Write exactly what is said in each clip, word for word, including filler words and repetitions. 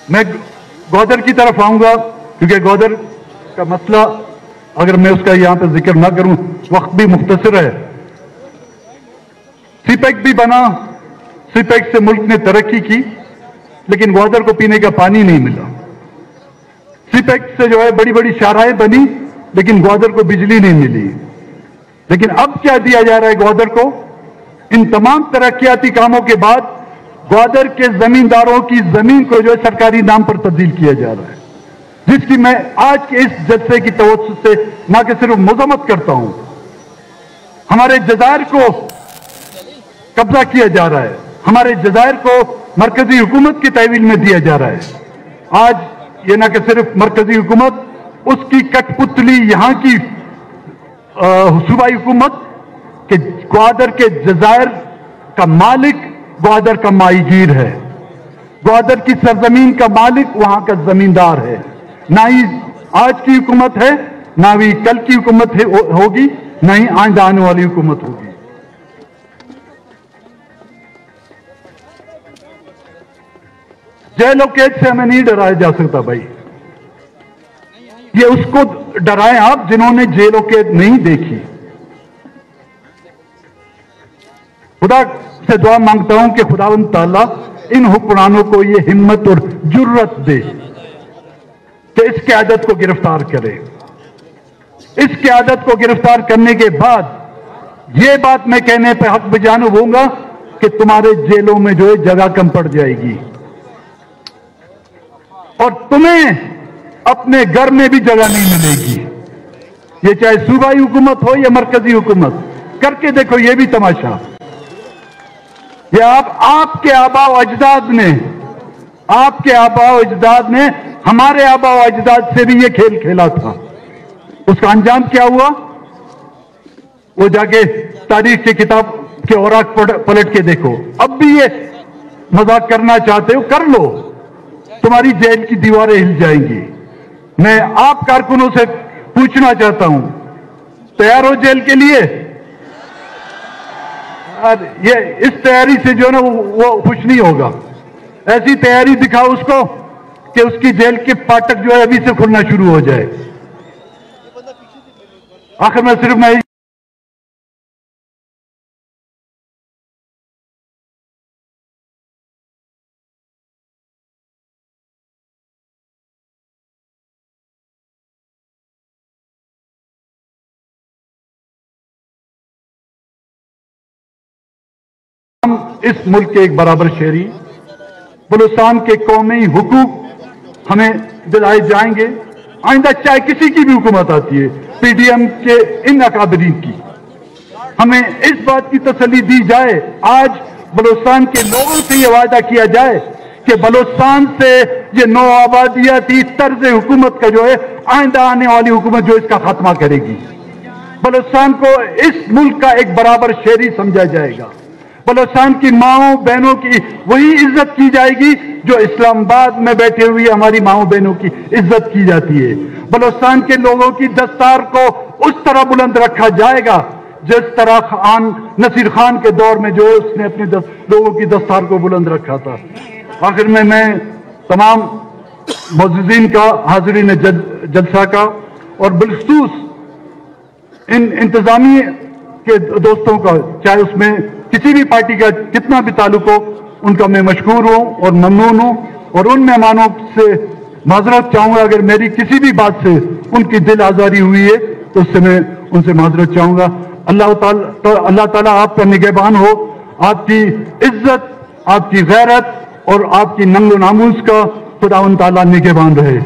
मैं गौदर की तरफ आऊंगा क्योंकि गौदर का मसला अगर मैं उसका यहां पर जिक्र ना करूं, वक्त भी मुख्तसर है। सीपैक भी बना, सीपैक से मुल्क ने तरक्की की, लेकिन गौदर को पीने का पानी नहीं मिला। सीपैक से जो है बड़ी बड़ी शाहराहें बनी, लेकिन गौदर को बिजली नहीं मिली। लेकिन अब क्या दिया जा रहा है गौदर को? इन तमाम तरक्याती कामों के बाद ग्वादर के जमींदारों की जमीन को जो है सरकारी नाम पर तब्दील किया जा रहा है, जिसकी मैं आज के इस जलसे की तवज्जुह से ना कि सिर्फ मजम्मत करता हूं। हमारे जजायर को कब्जा किया जा रहा है, हमारे जजायर को मरकजी हुकूमत की तहवील में दिया जा रहा है। आज ये ना कि सिर्फ मरकजी हुकूमत, उसकी कठपुतली यहां की सूबाई हुकूमत के ग्वादर के जजायर का मालिक ग्वादर का माईगीर है, ग्वादर की सरजमीन का मालिक वहां का जमींदार है। ना ही आज की हुकूमत है, ना ही कल की हुकूमत होगी, ना ही आइंदा आने वाली हुकूमत होगी। जेल और कैद से हमें नहीं डराया जा सकता भाई, ये उसको डराएं आप जिन्होंने जेल और कैद नहीं देखी। खुदा से दुआ मांगता हूं कि खुदावंद ताला इन हुक्मरानों को ये हिम्मत और जुर्रत दे कि इस क़यादत को गिरफ्तार करे। इस क़यादत को गिरफ्तार करने के बाद ये बात मैं कहने पे हक बजानू होऊंगा कि तुम्हारे जेलों में जो है जगह कम पड़ जाएगी और तुम्हें अपने घर में भी जगह नहीं मिलेगी। ये चाहे सूबाई हुकूमत हो या मरकजी हुकूमत, करके देखो ये भी तमाशा। ये आप आपके आबा अजदाद ने आपके आबा अजदाद ने हमारे आबा अजदाद से भी ये खेल खेला था। उसका अंजाम क्या हुआ? वो जाके तारीख की किताब के औराक पलट के देखो। अब भी ये मजाक करना चाहते हो, कर लो, तुम्हारी जेल की दीवारें हिल जाएंगी। मैं आप कारकुनों से पूछना चाहता हूं, तैयार हो जेल के लिए? ये इस तैयारी से जो ना वो खुश नहीं होगा। ऐसी तैयारी दिखाओ उसको कि उसकी जेल के फाटक जो है अभी से खुलना शुरू हो जाए। आखिर में सिर्फ मैं इस मुल्क के एक बराबर शहरी, बलूचिस्तान के कौमी हुकूक हमें दिलाए जाएंगे। आइंदा चाहे किसी की भी हुकूमत आती है, पीडीएम के इन अकाबरीन की, हमें इस बात की तसल्ली दी जाए, आज बलूचिस्तान के लोगों से यह वादा किया जाए कि बलूचिस्तान से ये नौ आबादियाती तर्ज हुकूमत का जो है आइंदा आने वाली हुकूमत जो इसका खात्मा करेगी। बलूचिस्तान को इस मुल्क का एक बराबर शहरी समझा जाएगा। बलूचिस्तान की माओं बहनों की वही इज्जत की जाएगी जो इस्लामाबाद में बैठे हुई हमारी माओं बहनों की इज्जत की जाती है। बलूचिस्तान के लोगों की दस्तार को उस तरह बुलंद रखा जाएगा जिस तरह खान नसीर खान के दौर में जो उसने अपने लोगों की दस्तार को बुलंद रखा था। आखिर में मैं तमाम मौजूदीन का, हाजिरीन जल, जलसा का और बिलखसूस इन इंतजामी के दोस्तों का, चाहे उसमें किसी भी पार्टी का कितना भी ताल्लुक हो, उनका मैं मशकूर हूं और ममनून हूं और उन मेहमानों से माजरत चाहूंगा अगर मेरी किसी भी बात से उनकी दिल आजारी हुई है तो उससे मैं उनसे माजरत चाहूंगा। अल्लाह ताला तो अल्लाह ताला आपका निगहबान हो, आपकी इज्जत, आपकी गैरत और आपकी नंगो नामूस का खुदावंद ताला निगहबान रहे।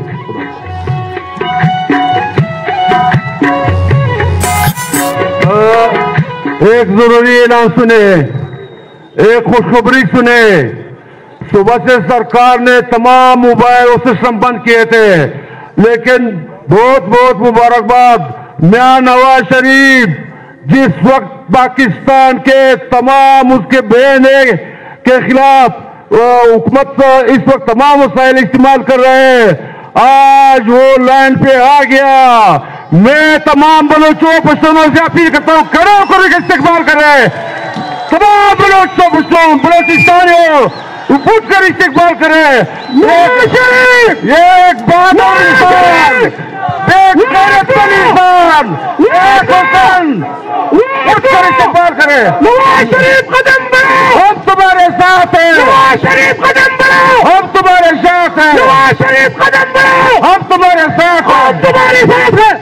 एक जरूरी ऐलान सुने, एक खुशखबरी सुने। सुबह से सरकार ने तमाम मोबाइल सिस्टम बंद किए थे, लेकिन बहुत बहुत मुबारकबाद मियां नवाज शरीफ जिस वक्त पाकिस्तान के तमाम उसके बहने के खिलाफ हुकूमत इस वक्त तमाम वसाइल इस्तेमाल कर रहे हैं, आज वो लाइन पे आ गया। मैं तमाम बलोचों पश्तूनों से अपील करता हूँ, खड़े होकर इस्तेमाल कर रहे हैं। तमाम बलोचों पश्तून बलोचिस्तानियों اٹھ کر استقبال کریں. یہ ایک بہادر انسان، ایک غیرت مند انسان، ایک حسن، اٹھ کر استقبال کریں. نواز شریف قدم بڑھاؤ، ہم تمہارے ساتھ ہیں. نواز شریف قدم بڑھاؤ، ہم تمہارے ساتھ ہیں. نواز شریف قدم بڑھاؤ، ہم تمہارے ساتھ ہیں. ہم تمہارے ساتھ ہیں.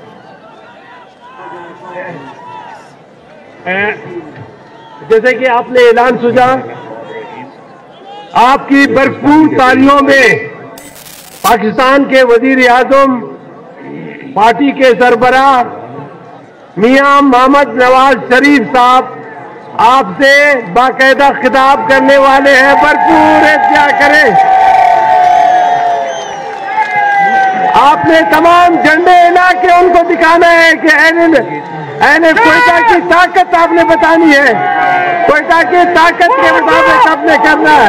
جیسے کہ آپ نے اعلان سنا، آپ کی بھرپور تالیوں میں پاکستان کے وزیر اعظم، پارٹی کے سربراہ میاں محمد نواز شریف صاحب آپ سے باقاعدہ خطاب کرنے والے ہیں. بھرپور احتجاج کریں. آپ نے تمام جھنڈے ہلا کے ان کو دکھانا ہے کہ این کوئٹہ کی طاقت آپ نے بتانی ہے. کوئٹہ کی طاقت کے مطابق آپ نے کرنا ہے.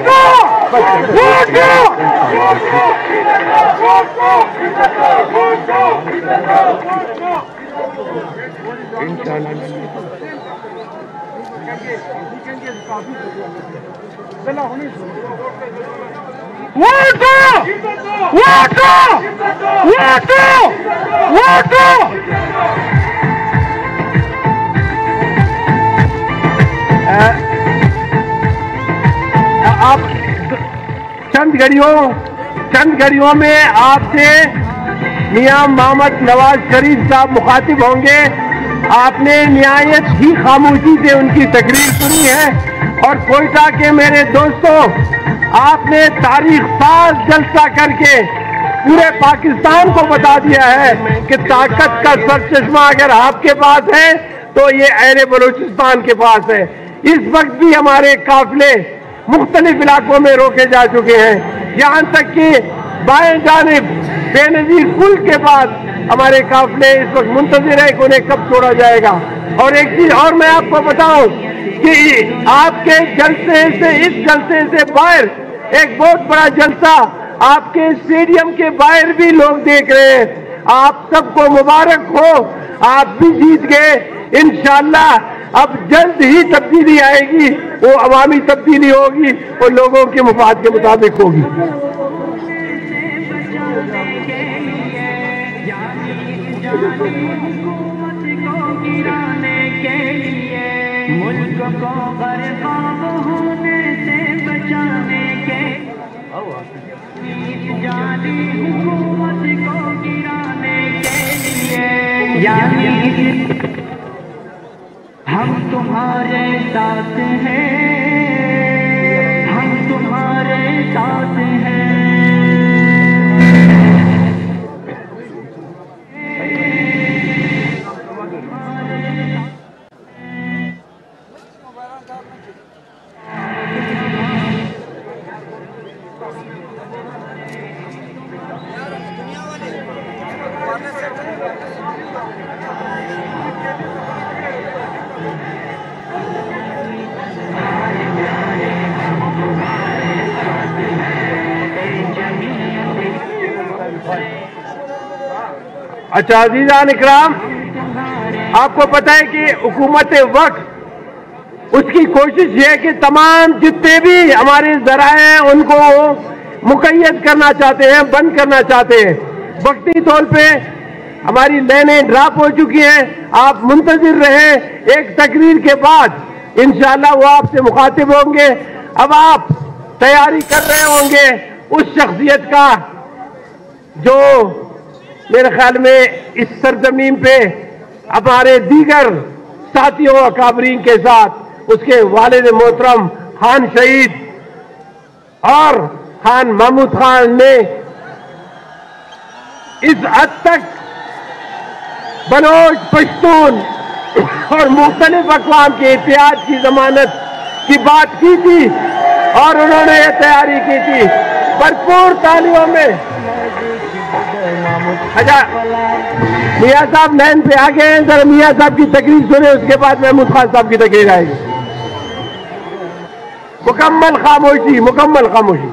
آپ چند گھڑیوں چند گھڑیوں میں آپ سے میاں محمد نواز شریف صاحب مخاطب ہوں گے. آپ نے نہایت ہی خاموشی سے ان کی تقریر سنی ہے. اور کوئٹہ کے میرے دوستوں، آپ نے تاریخ ساز جلسہ کر کے پورے پاکستان کو بتا دیا ہے کہ طاقت کا سرچشمہ اگر آپ کے پاس ہے تو یہ اہل بلوچستان کے پاس ہے. اس وقت بھی ہمارے قافلے مختلف علاقوں میں روکے جا چکے ہیں، یہاں تک کہ بائیں جانب بے نظیر پل کے بعد ہمارے قافلے اس وقت منتظر ہے کہ انہیں کب چھوڑا جائے گا. اور ایک چیز اور میں آپ کو بتاؤں کہ آپ کے جلسے سے اس جلسے سے باہر ایک بہت بڑا جلسہ آپ کے اسٹیڈیم کے باہر بھی لوگ دیکھ رہے ہیں. آپ سب کو مبارک ہو، آپ بھی جیت گئے. انشاءاللہ اب جلد ہی تبدیلی آئے گی، وہ عوامی تبدیلی ہوگی اور لوگوں کے مفاد کے مطابق ہوگی. ملک کو غرقاب ہونے سے بچانے کے، جعلی حکومت کو گرانے کے لیے، یعنی ہم تمہارے ساتھ ہیں، ہم تمہارے ساتھ ہیں. اچھا عزیزان اکرام، آپ کو پتہ ہے کہ حکومت وقت اس کی کوشش ہے کہ تمام جتنے بھی ہمارے ذرائع ہیں ان کو مقید کرنا چاہتے ہیں، بند کرنا چاہتے ہیں. وقتی طور پہ ہماری لائنیں ڈراپ ہو چکی ہیں. آپ منتظر رہیں، ایک تقریر کے بعد انشاءاللہ وہ آپ سے مخاطب ہوں گے. اب آپ تیاری کر رہے ہوں گے اس شخصیت کا جو میرے خیال میں اس سرزمین پہ ہمارے دیگر ساتھیوں اکابرین کے ساتھ اس کے والد محترم خان شہید اور خان محمود خان نے اس حد تک بلوچ، پشتون اور مختلف اقوام کے اتحاد کی ضمانت کی بات کی تھی اور انہوں نے یہ تیاری کی تھی. بھرپور تالیوں میں. اچھا میاں صاحب لائن پہ آ گئے ہیں، ذرا میاں صاحب کی تقریر سنیں، اس کے بعد محمود خان صاحب کی تقریر آئے گی. مکمل خاموشی، مکمل خاموشی.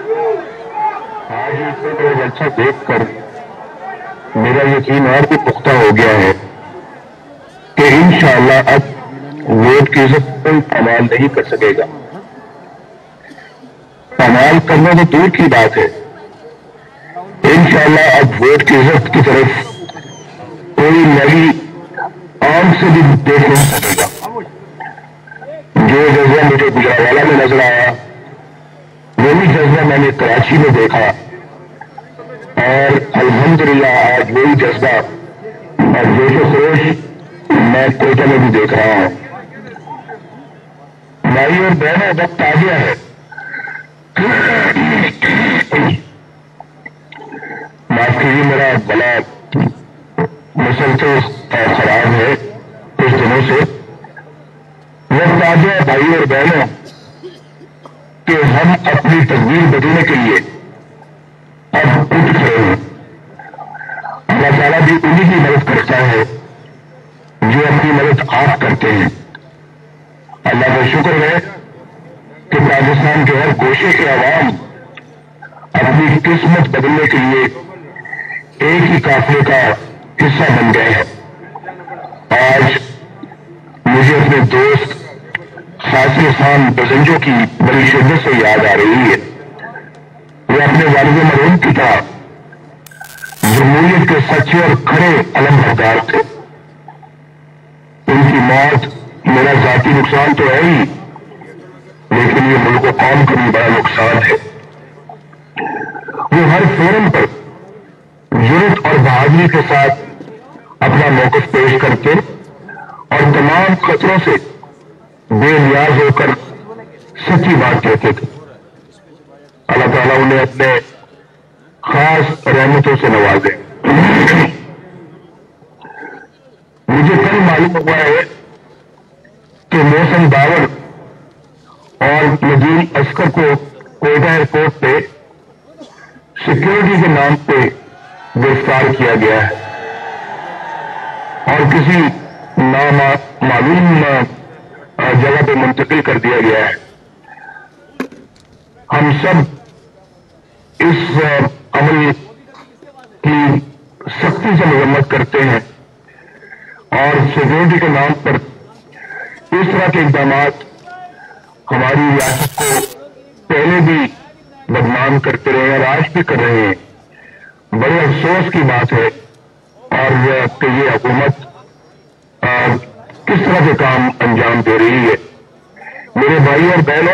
آج جلسہ دیکھ کر میرا یقین اور بھی پختہ ہو گیا ہے کہ انشاءاللہ اب ووٹ کی عزت کوئی کمال نہیں کر سکے گا. कमाल करना तो दूर की बात है, इंशाअल्लाह अब वोट की इज्जत की तरफ कोई नई आंख से भी देख नहीं सकेगा। जो जज्बा मुझे गुजरावाला में नजर आया वही जज्बा मैंने कराची में देखा, और अल्हम्दुलिल्लाह आज वही जज्बा और जोश खरोश मैं कोयटा में भी देख रहा हूं। भाई और बहनों, वक्त आ गया है, माफ कीजिए मेरा गला मुसलसल और खराब है कुछ दिनों से। वक्त आ गया भाई और बहनों कि हम अपनी तकदीर बदलने के लिए अब उठ खड़े हैं। अल्लाह ताला भी उन्हीं की मदद करता है जो अपनी मदद आप करते हैं। अल्लाह का शुक्र है कि पाकिस्तान के हर गोशे के अवाम अपनी किस्मत बदलने के लिए एक ही काफिले का हिस्सा बन गए हैं। आज मुझे अपने दोस्त हासिल खान बजंजो की बड़ी शिद्दत से याद आ रही है। वो अपने वालिद मरहूम की तरह जमहूरियत के सच्चे और खड़े अलम बरदार थे। उनकी मौत मेरा जाती नुकसान तो है ही, लेकिन ये मुल्क को कौम का भी बड़ा नुकसान है। वो हर फोरम पर जुर्रत और बहादुरी के साथ अपना मौक़िफ़ पेश करते और तमाम खतरों से बेनियाज होकर सच्ची बात कहते थे। अल्लाह ताला उन्हें अपने खास रहमतों से नवाजे। मुझे कल मालूम हुआ है कि मौसम दावर और नजील अस्कर को कोयटा एयरपोर्ट पे सिक्योरिटी के नाम पे गिरफ्तार किया गया है और किसी नामालूम जगह पे मुंतकिल कर दिया गया है। हम सब इस अमल की सख्ती से मजम्मत करते हैं और सिक्योरिटी के नाम पर इस तरह के इकदाम हमारी रियासत को पहले भी बदनाम करते रहे और आज भी कर रहे हैं। बड़े अफसोस की बात है और कि ये हुकूमत किस तरह के काम अंजाम दे रही है। मेरे भाई और बहनों,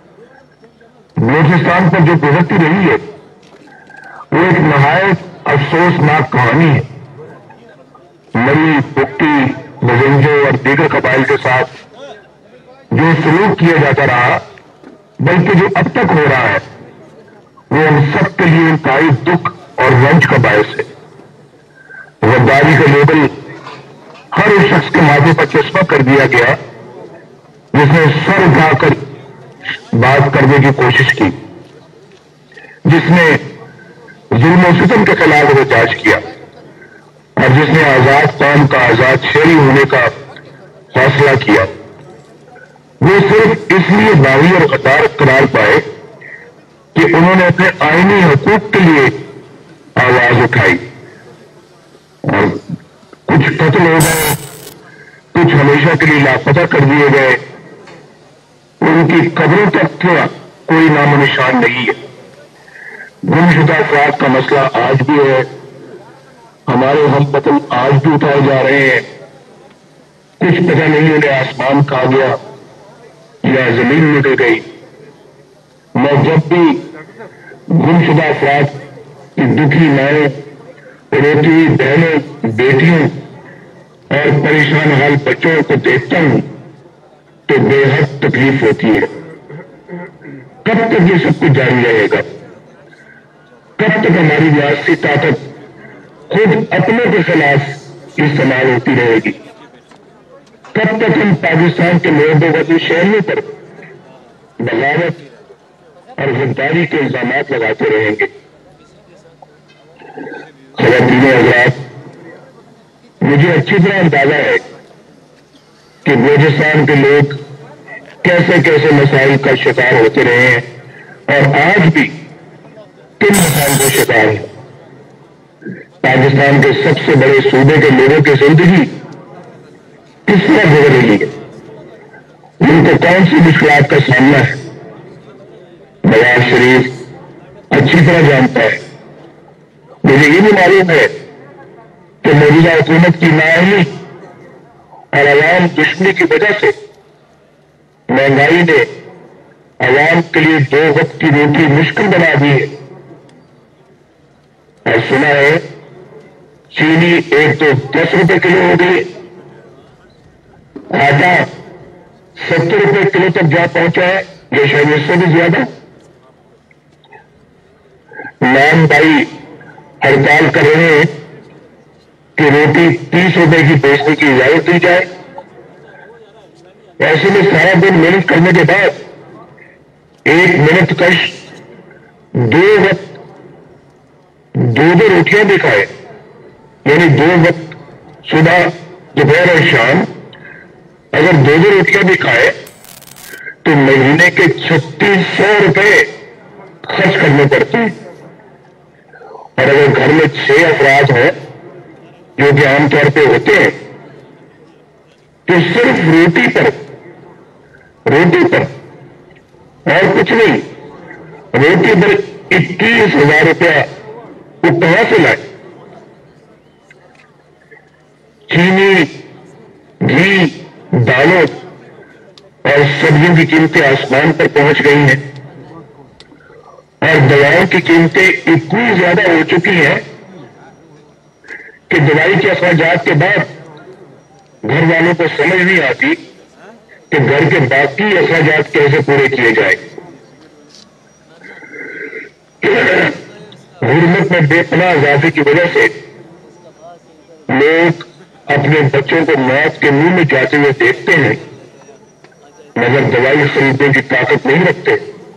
बलूचिस्तान पर जो गुजरती रही है वो एक नहायत अफसोसनाक कहानी है। मरी बुक्टी बजंजो और दीगर कबाइल के साथ जो सलूक किया जाता रहा, बल्कि जो अब तक हो रहा है, वो हम सब के लिए इंतहाई दुख और रंज का बायस है। गद्दारी का लेबल हर उस शख्स के माथे पर चश्मा कर दिया गया जिसने सर उठाकर बात करने की कोशिश की, जिसने जुल्म और सितम के खिलाफ एहतजाज किया और जिसने आजाद कौम का आजाद शहरी होने का फैसला किया। वो सिर्फ इसलिए बागी और गद्दार करार पाए कि उन्होंने अपने आईनी हकूक के लिए आवाज उठाई और कुछ कत्ल हो गए, कुछ हमेशा के लिए लापता कर दिए गए। उनकी कब्रों तक का कोई नामो निशान नहीं है। गुमशुदा अफराद का मसला आज भी है। हमारे हम वतन आज भी उठाए जा रहे हैं। कुछ पता नहीं उन्हें आसमान खा गया या जमीन में गिर गई। मैं जब भी गुमशुदा अफराद की दुखी माएं, रोती हुई बहनों, बेटियों और परेशान हाल बच्चों को देखता हूं तो बेहद तकलीफ होती है। कब तक ये सब कुछ जारी रहेगा? कब तक हमारी रियासती ताकत खुद अपनों के खिलाफ इस्तेमाल होती रहेगी? कब तक हम पाकिस्तान के लोगों शहरों पर बगावत और गद्दारी के इल्जाम लगाते रहेंगे? ख़वातीन हज़रात, मुझे अच्छी तरह अंदाजा है कि बलूचिस्तान के लोग कैसे कैसे मसाइल का शिकार होते रहे हैं और आज भी किन मसाइल का शिकार है। पाकिस्तान के सबसे बड़े सूबे के लोगों की जिंदगी किस तरह गुजर रही है, उनको कौन सी मुश्किलात का सामना है, नवाज शरीफ अच्छी तरह जानता है। मुझे ये भी मालूम है कि मौजूदा हुकूमत की नाअहली और आवाम दुश्मनी की वजह से महंगाई ने आवाम के लिए दो वक्त की रोटी मुश्किल बना दी है। और सुना है चीनी एक तो दस रुपए किलो हो गई, आटा सत्तर रुपए किलो तक जा पहुंचा है, या शायद इससे भी ज्यादा। नाम भाई हड़ताल कर रहे हैं कि रोटी तीस रुपए की बेचने की इजाजत दी जाए। ऐसे में सारा दिन मेहनत करने के बाद एक मिनट कश दो वक्त दो दो रोटियां भी खाए, यानी दो वक्त सुबह दोपहर और शाम अगर दो दो रोटियां भी खाए तो महीने के छत्तीस सौ रुपए खर्च करने पड़ते हैं। और अगर घर में छह अफराद हैं जो कि आमतौर पे होते हैं तो सिर्फ रोटी पर रोटी पर और कुछ नहीं, रोटी पर इक्कीस हजार रुपया वो कहां से लाए। चीनी, घी, दालों और सब्जियों की कीमतें आसमान पर पहुंच गई हैं और दवाओं की कीमतें इतनी ज्यादा हो चुकी हैं कि दवाई के अखराजात के बाद घर वालों को समझ नहीं आती कि घर के बाकी अखराजात कैसे पूरे किए जाए। गुर्बत में बेपनाह इजाफे की वजह से लोग अपने बच्चों को मौत के मुंह में जाते हुए देखते हैं, मगर दवाई खरीदने की ताकत नहीं रखते।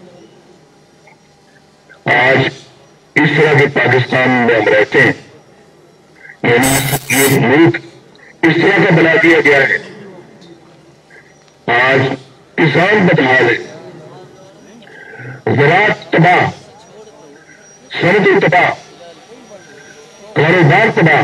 आज इस तरह के पाकिस्तान में हम रहते हैं, यानी ये मुल्क इस तरह का बना दिया गया है। आज किसान बदहाल है, ज़राअत तबाह, सनतें तबाह, कारोबार तबाह,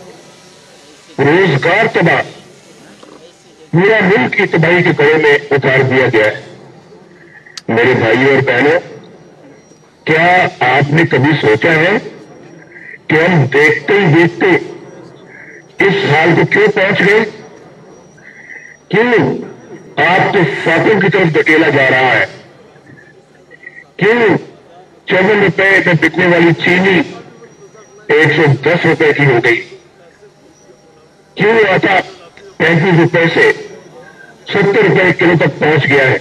रोजगार तबाह, पूरा मुल्क की तबाही के कड़े में उतार दिया गया है। मेरे भाइयों और बहनों, क्या आपने कभी सोचा है कि हम देखते ही देखते इस हाल को क्यों पहुंच गए? क्यों आपको फाकों की तरफ धकेला जा रहा है? क्यों चौवन रुपए में बिकने वाली चीनी एक सौ दस रुपए की हो गई? क्यों आटा पैंतीस रुपए से सत्तर रुपए किलो तक पहुंच गया है?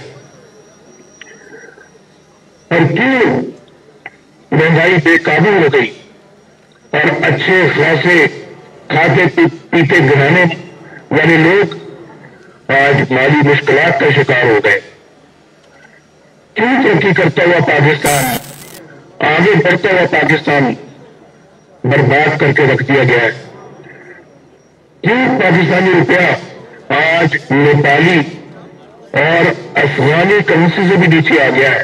और क्यों महंगाई बेकाबू हो गई और अच्छे खासे खाते पी, पीते घराने वाले लोग आज माली मुश्किलात का शिकार हो गए? क्यों तरक्की करता हुआ पाकिस्तान, आगे बढ़ता हुआ पाकिस्तान बर्बाद करके रख दिया गया है? क्यों पाकिस्तानी रुपया आज नेपाली और अफगानी करेंसी से भी नीचे आ गया है?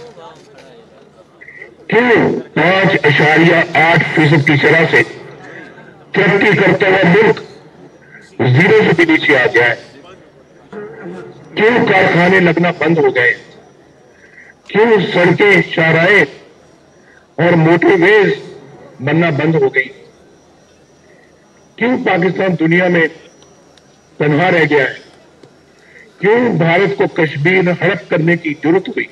क्यों पांच अशारिया आठ फीसद की शरह से तरक्की करता हुआ मुल्क जीरो से भी नीचे आ गया है? क्यों कारखाने लगना बंद हो गए? क्यों सड़कें, शाहराहे और मोटरवेज बनना बंद हो गई? क्यों पाकिस्तान दुनिया में तन्हा रह गया है? क्यों भारत को कश्मीर हड़प करने की जरूरत हुई?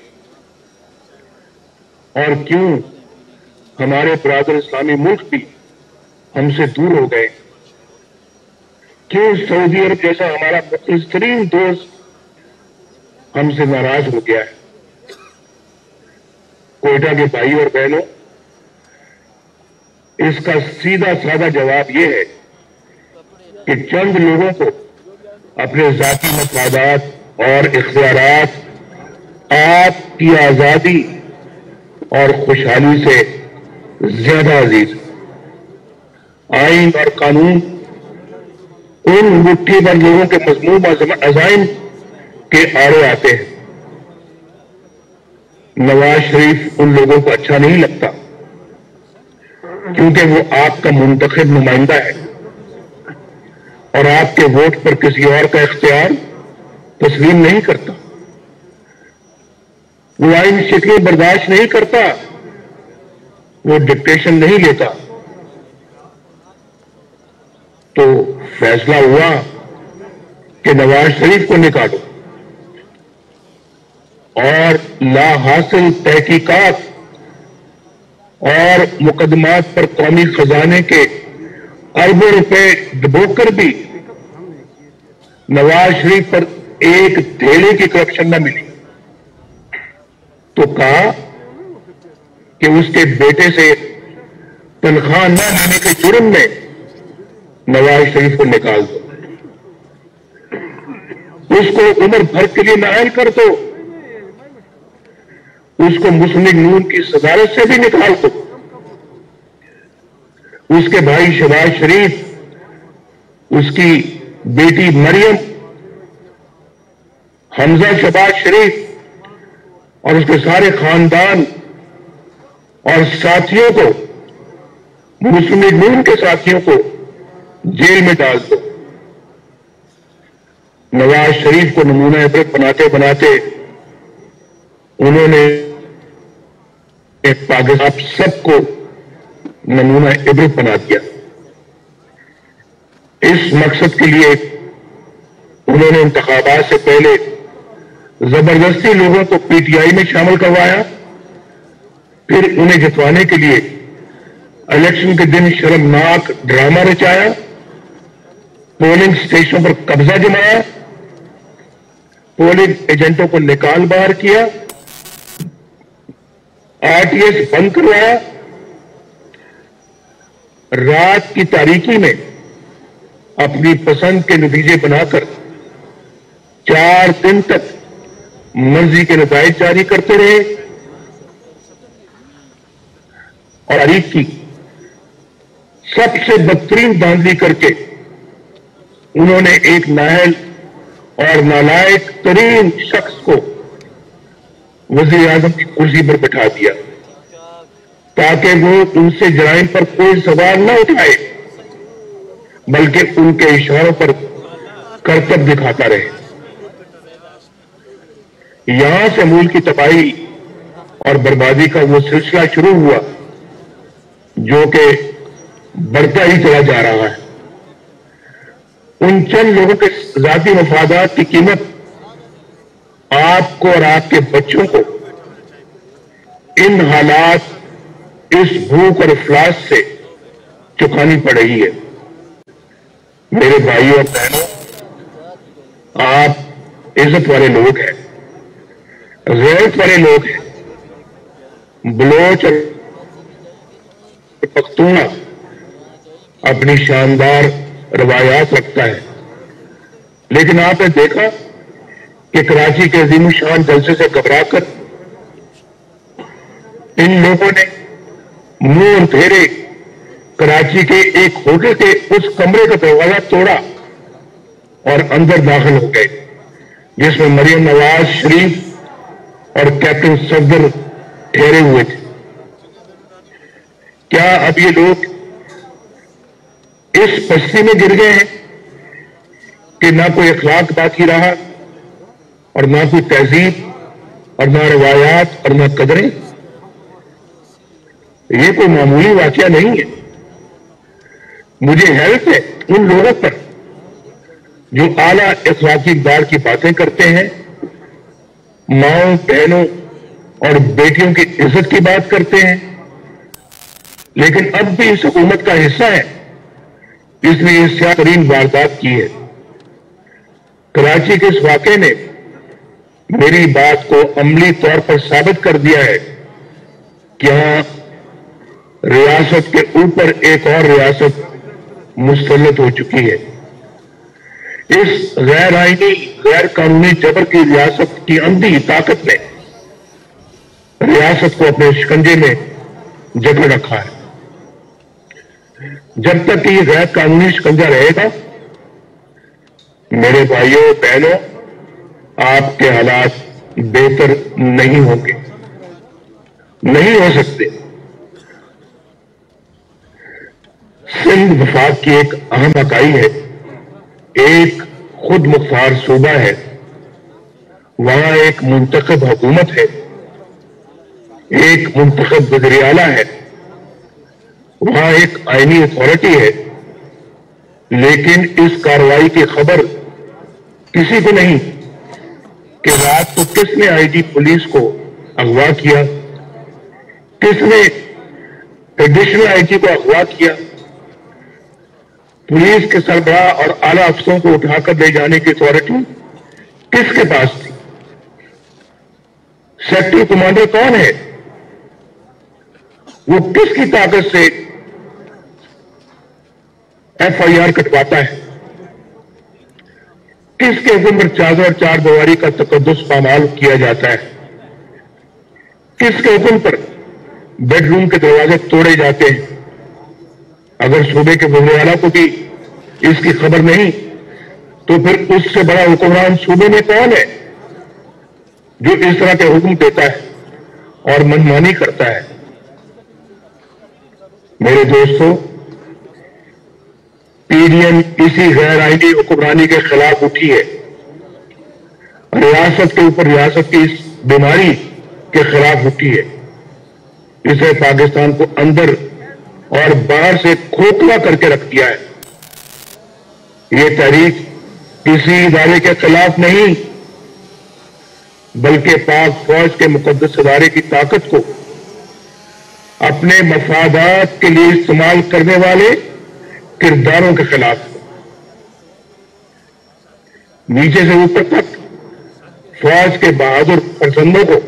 और क्यों हमारे बरादर इस्लामी मुल्क भी हमसे दूर हो गए? क्यों सऊदी अरब जैसा हमारा बेहतरीन दोस्त हमसे नाराज हो गया है? कोयटा के भाई और बहनों, इसका सीधा साधा जवाब यह है कि चंद लोगों को अपने जाती मफादात और इख्तियारात, आपकी आजादी और खुशहाली से ज्यादा अजीज। आइन और कानून उन मुट्ठी भर लोगों के मजमूम अज़ाइम के आड़े आते हैं। नवाज शरीफ उन लोगों को अच्छा नहीं लगता क्योंकि वो आपका मुंतखब नुमाइंदा है और आपके वोट पर किसी और का इख्तियार तस्लीम नहीं करता। وہ آئین شکنی برداشت نہیں کرتا، وہ ڈکٹیشن نہیں لیتا. تو فیصلہ ہوا کہ نواز شریف کو نکالو اور لا حاصل تحقیقات اور مقدمات پر قومی خزانے کے اربوں روپے ڈبو کر بھی نواز شریف پر ایک دھیلے کی کرپشن نہ ملی. تو کہا کہ اس کے بیٹے سے تنخواہ نہ لینے کے جرم میں نواز شریف کو نکال دو، اس کو عمر بھر کے لیے نااہل کر دو، اس کو مسلم لیگ نون کی صدارت سے بھی نکال دو. اس کے بھائی شہباز شریف، اس کی بیٹی مریم، حمزہ شہباز شریف اور اس کے سارے خاندان اور ساتھیوں کو، مسلم لیگ نون کے ساتھیوں کو جیل میں ڈال دو. نواز شریف کو نمونہ عبرت بناتے بناتے انہوں نے پاکستان سب کو نمونہ عبرت بنا دیا. اس مقصد کے لیے انہوں نے انتخابات سے پہلے زبردستی لوگوں کو پی ٹی آئی میں شامل کروایا، پھر انہیں جتوانے کے لیے الیکشن کے دن شرمناک ڈرامہ رچایا، پولنگ اسٹیشنوں پر قبضہ جمایا، پولنگ ایجنٹوں کو نکال باہر کیا، آر ٹی ایس بند کروایا، رات کی تاریکی میں اپنی پسند کے نتیجے بنا کر چار دن تک مرضی کے نتائج جاری کرتے رہے. اور تاریخ کی سب سے بدترین دھاندلی کر کے انہوں نے ایک نااہل اور نالائق ترین شخص کو وزیر اعظم کی کرسی پر بٹھا دیا تاکہ وہ ان سے جرائم پر کوئی سوال نہ اٹھائے بلکہ ان کے اشاروں پر کرتب دکھاتا رہے. یہاں سے ملک کی تباہی اور بربادی کا وہ سلسلہ شروع ہوا جو کہ بڑھتا ہی چلا جا رہا ہے. ان چند لوگوں کے ذاتی مفادات کی قیمت آپ کو اور آپ کے بچوں کو ان حالات، اس بھوک اور افلاس سے چکانی پڑ رہی ہے. میرے بھائیوں اور بہنوں، آپ عزت والے لوگ ہیں، غیرت والے لوگ ہیں. بلوچ اور پختونخوا اپنی شاندار روایات رکھتا ہے، لیکن آپ نے دیکھا کہ کراچی کے عظیم الشان جلسے سے گھبرا کر ان لوگوں نے منہ پھیرے کراچی کے ایک ہوٹل کے اس کمرے کا دروازہ توڑا اور اندر داخل ہو گئے جس میں مریم نواز شریف اور کیپٹن صفدر ٹھہرے ہوئے تھے. کیا اب یہ لوگ اس پستی میں گر گئے ہیں کہ نہ کوئی اخلاق باقی رہا اور نہ کوئی تہذیب اور نہ روایات اور نہ قدریں؟ یہ کوئی معمولی واقعہ نہیں ہے. مجھے حیرت ہے ان لوگوں پر جو اعلیٰ اخلاقی اقدار کی باتیں کرتے ہیں، ماؤں بہنوں اور بیٹیوں کی عزت کی بات کرتے ہیں، لیکن اب بھی اس حکومت کا حصہ ہے، اس نے یہ سیاہ ترین واردات کی ہے. کراچی کے اس واقعے نے میری بات کو عملی طور پر ثابت کر دیا ہے کہ یہاں ریاست کے اوپر ایک اور ریاست مسلط ہو چکی ہے. اس غیر آئینی غیر قانونی جبر کی ریاست کی اندھی طاقت نے ریاست کو اپنے شکنجے میں جکڑ رکھا ہے. جب تک کہ یہ غیر قانونی شکنجہ رہے گا، میرے بھائیوں بہنوں، آپ کے حالات بہتر نہیں ہوں گے، نہیں ہو سکتے. سندھ وفاق کی ایک اہم اکائی ہے، ایک خود مختار صوبہ ہے، وہاں ایک منتخب حکومت ہے ایک منتخب وزیر اعلیٰ ہے, وہاں ایک آئینی اتھارٹی ہے, لیکن اس کارروائی کی خبر کسی کو نہیں کہ رات کو کس نے آئی جی پولیس کو اغوا کیا, کس نے ایڈیشنل آئی جی کو اغوا کیا. پولیس کے سربراہ اور اعلیٰ افسروں کو اٹھا کر لے جانے کی اتھارٹی کس کے پاس تھی؟ سیکٹر کمانڈر کون ہے؟ وہ کس کی طاقت سے ایف آئی آر کٹواتا ہے؟ کس کے حکم پر چادر اور چار دیواری کا تقدس پامال کیا جاتا ہے؟ کس کے حکم پر بیڈ روم کے دروازے توڑے جاتے ہیں؟ اگر صوبے کے وزیر اعلیٰ کو بھی اس کی خبر نہیں تو پھر اس سے بڑا حکمران صوبے میں کون ہے جو اس طرح کے حکم دیتا ہے اور منمانی کرتا ہے؟ میرے دوستوں, پی ڈی ایم اسی غیر آئینی حکمرانی کے خلاف اٹھی ہے, ریاست کے اوپر ریاست کی اس بیماری کے خلاف اٹھی ہے. اسے پاکستان کو اندر اور باہر سے کھوکھلا کر کے رکھ دیا ہے. یہ تحریک کسی ادارے کے خلاف نہیں بلکہ پاک فوج کے مقدس ادارے کی طاقت کو اپنے مفادات کے لیے استعمال کرنے والے کرداروں کے خلاف. نیچے سے اوپر تک فوج کے بہادر فرزندوں کو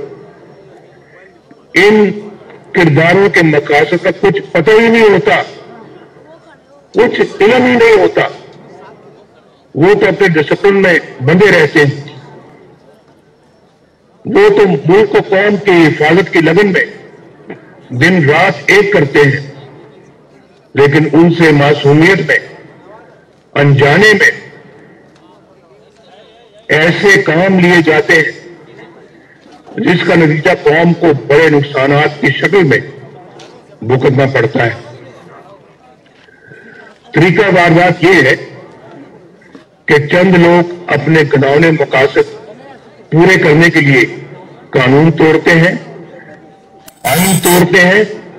ان کرداروں کے مقاصد کا کچھ پتہ ہی نہیں ہوتا, کچھ علم ہی نہیں ہوتا. وہ تو اپنے ڈسپلن میں بندے رہتے ہیں, وہ تو ملک و قوم کی حفاظت کی لگن میں دن رات ایک کرتے ہیں, لیکن ان سے معصومیت میں, انجانے میں ایسے کام لیے جاتے ہیں جس کا نتیجہ قوم کو بڑے نقصانات کی شکل میں بھگتنا پڑتا ہے. طریقہ واردات یہ ہے کہ چند لوگ اپنے گھناؤنے مقاصد پورے کرنے کے لیے قانون توڑتے ہیں, آئین توڑتے ہیں,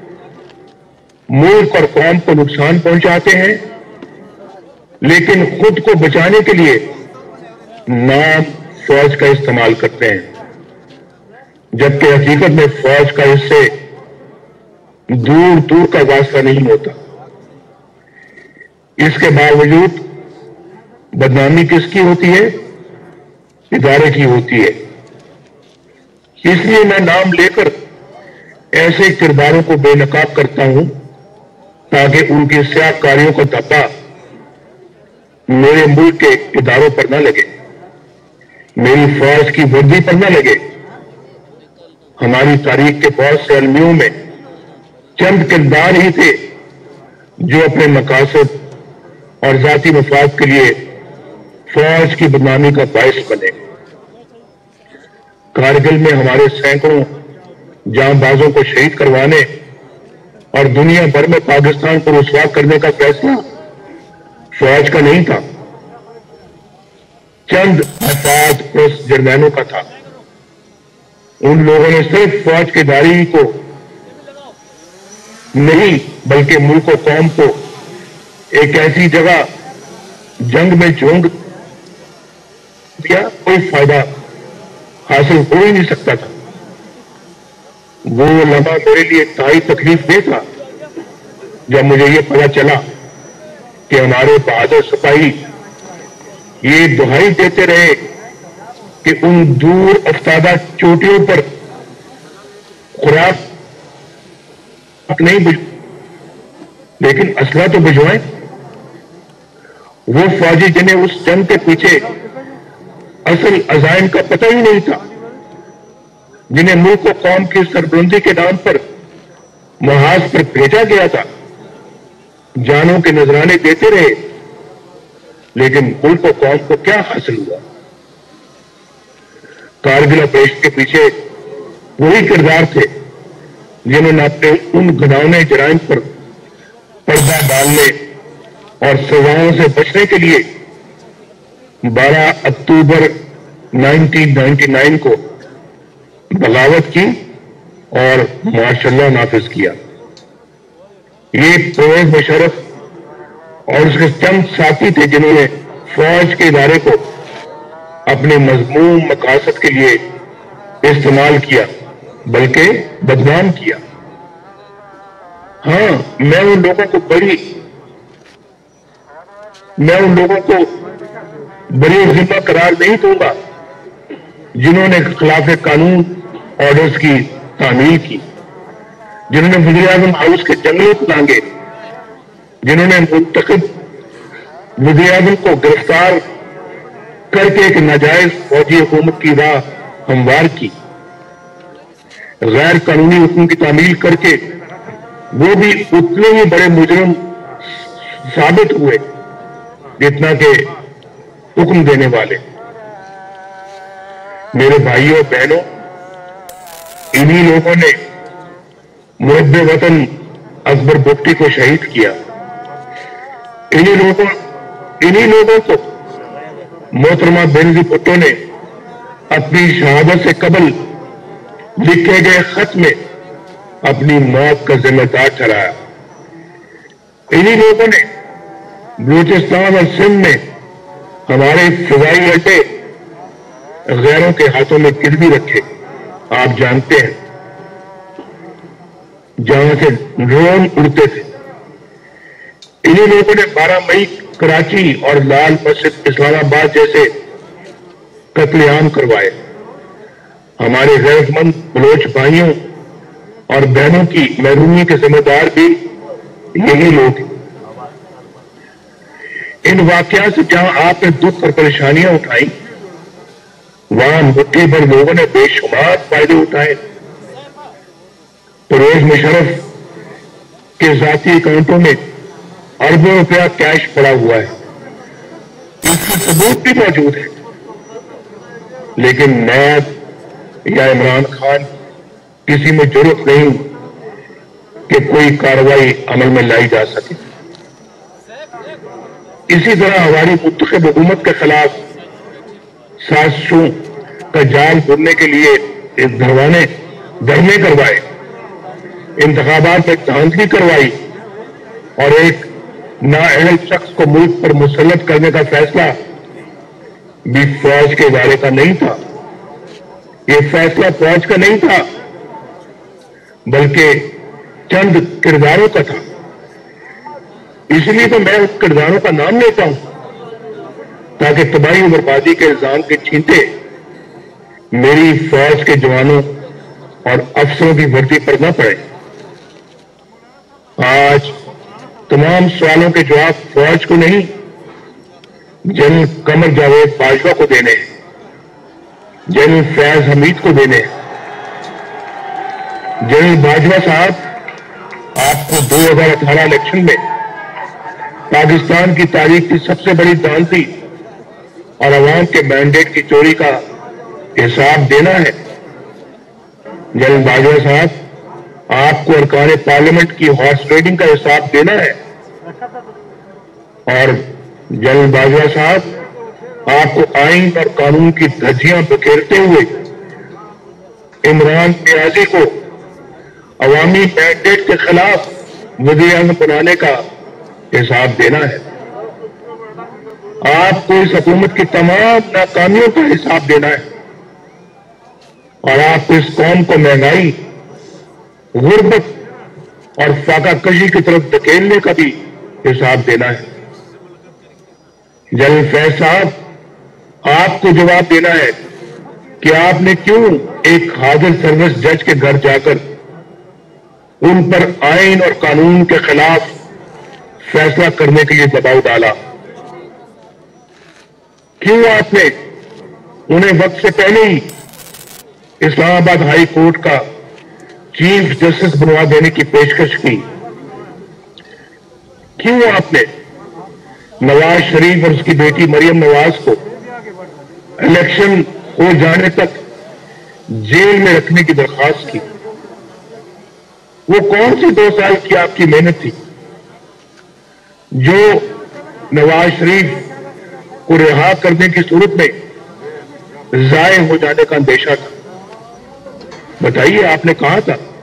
ملک اور قوم کو نقصان پہنچاتے ہیں, لیکن خود کو بچانے کے لیے نام فوج کا استعمال کرتے ہیں, جبکہ حقیقت میں فوج کا اس سے دور دور کا واسطہ نہیں ہوتا. اس کے باوجود بدنامی کس کی ہوتی ہے؟ ادارے کی ہوتی ہے. اس لیے میں نام لے کر ایسے کرداروں کو بے نقاب کرتا ہوں تاکہ ان کی سیاہ کاریوں کا دھبا میرے ملک کے اداروں پر نہ لگے, میری فوج کی وردی پر نہ لگے. ہماری تاریخ کے بہت سے المیوں میں چند کردار ہی تھے جو اپنے مقاصد اور ذاتی مفاد کے لیے فوج کی بدنامی کا باعث بنے. کارگل میں ہمارے سینکڑوں جاں بازوں کو شہید کروانے اور دنیا بھر میں پاکستان کو رسوا کرنے کا فیصلہ فوج کا نہیں تھا, چند مفاد پرست جرنیلوں کا تھا. ان لوگوں نے صرف فوج کے داری کو نہیں بلکہ ملک و قوم کو ایک ایسی جگہ جنگ میں جھونک دیا کوئی فائدہ حاصل ہو ہی نہیں سکتا تھا. وہ لمحہ میرے لیے انتہائی تکلیف دہ تھا جب مجھے یہ پتا چلا کہ ہمارے بہادر سپاہی یہ دہائی دیتے رہے کہ ان دور افتادہ چوٹیوں پر خوراک نہیں بج لیکن اسلحہ تو بھجوائیں. وہ فوجی جنہیں اس جنگ کے پیچھے اصل عزائم کا پتہ ہی نہیں تھا, جنہیں ملک و قوم کی سربلندی کے نام پر محاذ پر بھیجا گیا تھا, جانوں کے نذرانے دیتے رہے, لیکن ملک و قوم کو کیا حاصل ہوا؟ کارگل آپریشن کے پیچھے وہی کردار تھے جنہوں نے اپنے ان گھناؤنے جرائم پر پردہ ڈالنے اور سزاؤں سے بچنے کے لیے بارہ اکتوبر انیس سو ننانوے کو بغاوت کی اور माशाल्लाह नाफिज किया। ये परवेज मुशर्रफ और उसके चंद साथी थे जिन्होंने फौज के इदारे को अपने मजमूम मकासद के लिए इस्तेमाल किया, बल्कि बदनाम किया। हाँ, मैं उन लोगों को बड़ी मैं उन लोगों को बड़ी जिम्मा करार नहीं दूंगा जिन्होंने खिलाफ कानून ऑर्डर्स की तामील की, जिन्होंने वज़ीर आज़म हाउस के जंगलों को लांगे, जिन्होंने मुंतखब वज़ीर आज़म को गिरफ्तार करके एक नाजायज फौजी हुकूमत की राह हमवार की, गैर कानूनी हुक्म की तामील करके वो भी उतने ही बड़े मुजरिम साबित हुए जितना के हुक्म देने वाले। मेरे भाइयों बहनों, इन्हीं लोगों ने मुहब्बे वतन अकबर बुगटी को शहीद किया। इन्हीं लोगों इन्हीं लोगों को मोहतरमा बेनज़ीर भुट्टो ने अपनी शहादत से कबल लिखे गए खत में अपनी मौत का जिम्मेदार ठहराया। इन्हीं लोगों ने बलूचिस्तान और सिंध में हमारे फिजाई अड्डे गैरों के हाथों में गिरवी रखे। आप जानते हैं, जहां से ड्रोन उड़ते थे। इन्हीं लोगों ने बारह मई कराची और लाल मस्जिद इस्लामाबाद जैसे कत्लेआम करवाए। हमारे गैरतमंद बलोच भाइयों और बहनों की महरूमी के जिम्मेदार भी यही लोग हैं। इन वाकया से जहां आपने दुख और परेशानियां उठाई, वहां मुट्ठी भर लोगों ने बेशुमार फायदे उठाए। परवेज मुशर्रफ के जाती अकाउंटों में अरबों रुपया कैश पड़ा हुआ है, इसके सबूत भी मौजूद है। लेकिन नैब या इमरान खान किसी में जरूरत नहीं कि कोई कार्रवाई अमल में लाई जा सके। इसी तरह हमारी मुंतखब हुकूमत के खिलाफ साजिशों का जाल बुनने के लिए एक धरवाने धरने करवाए, इंतखाबात में धांधली करवाई और एक नाअहल शख्स को मुल्क पर मुसल्लत करने का फैसला भी फौज के इदारे का नहीं था। यह फैसला फौज का नहीं था, बल्कि चंद किरदारों का था। इसलिए तो मैं उस किरदारों का नाम लेता हूं, ताकि तबाही और बर्बादी के इल्जाम के छींटे मेरी फौज के जवानों और अफसरों की वर्दी पर न पड़े। आज तमाम सवालों के जवाब फौज को नहीं, जनरल कमर जावेद बाजवा को देने हैं, जनरल फैज हमीद को देने हैं। जनरल बाजवा साहब, आपको दो हजार अठारह इलेक्शन में पाकिस्तान की तारीख की सबसे बड़ी दानती और अवाम के मैंडेट की चोरी का हिसाब देना है। जनरल बाजवा साहब, आपको अरकान पार्लियामेंट की हॉर्स ट्रेडिंग का हिसाब देना है। और जनरल बाजवा साहब, आपको आइन और कानून की धज्जियां बिखेरते हुए इमरान नियाजी को अवामी मैंडेट के खिलाफ वज़ीर आज़म बनाने का हिसाब देना है। आपको इस हुकूमत की तमाम नाकामियों का हिसाब देना है और आपको इस कौम को महंगाई, गुर्बत और फाका कशी की तरफ धकेलने का भी हिसाब देना है। जनरल फैज साहब, आपको जवाब देना है कि आपने क्यों एक हाजिर सर्विस जज के घर जाकर उन पर आइन और कानून के खिलाफ फैसला करने के लिए दबाव डाला। क्यों आपने उन्हें वक्त से पहले ही इस्लामाबाद हाई कोर्ट का चीफ जस्टिस बनवा देने की पेशकश की? क्यों आपने नवाज शरीफ और उसकी बेटी मरियम नवाज को इलेक्शन हो जाने तक जेल में रखने की दरखास्त की? वो कौन सी दो साल की आपकी मेहनत थी जो नवाज शरीफ को रिहा करने की सूरत में जाये हो जाने का अंदेशा था? बताइए, आपने कहा था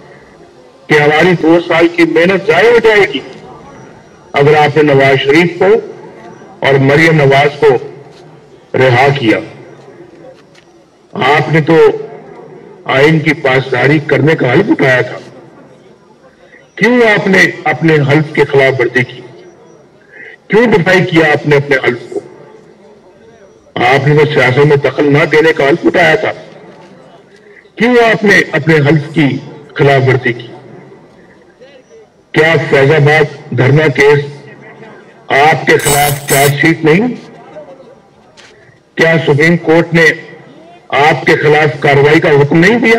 کہ ہماری دو سال کی محنت ضائع ہو جائے گی اگر آپ نے نواز شریف کو اور مریم نواز کو رہا کیا؟ آپ نے تو آئین کی پاسداری کرنے کا حلف اٹھایا تھا، کیوں آپ نے اپنے حلف کے خلاف ورزی کی؟ کیوں دفاعی کیا آپ نے اپنے حلف کو؟ آپ نے تو سیاست میں دخل نہ دینے کا حلف اٹھایا تھا، کیوں آپ نے اپنے حلف کی خلاف ورزی کی؟ کیا فیض آباد دھرنا کیس آپ کے خلاف چارج شیٹ نہیں؟ کیا سپریم کورٹ نے آپ کے خلاف کارروائی کا حکم نہیں دیا؟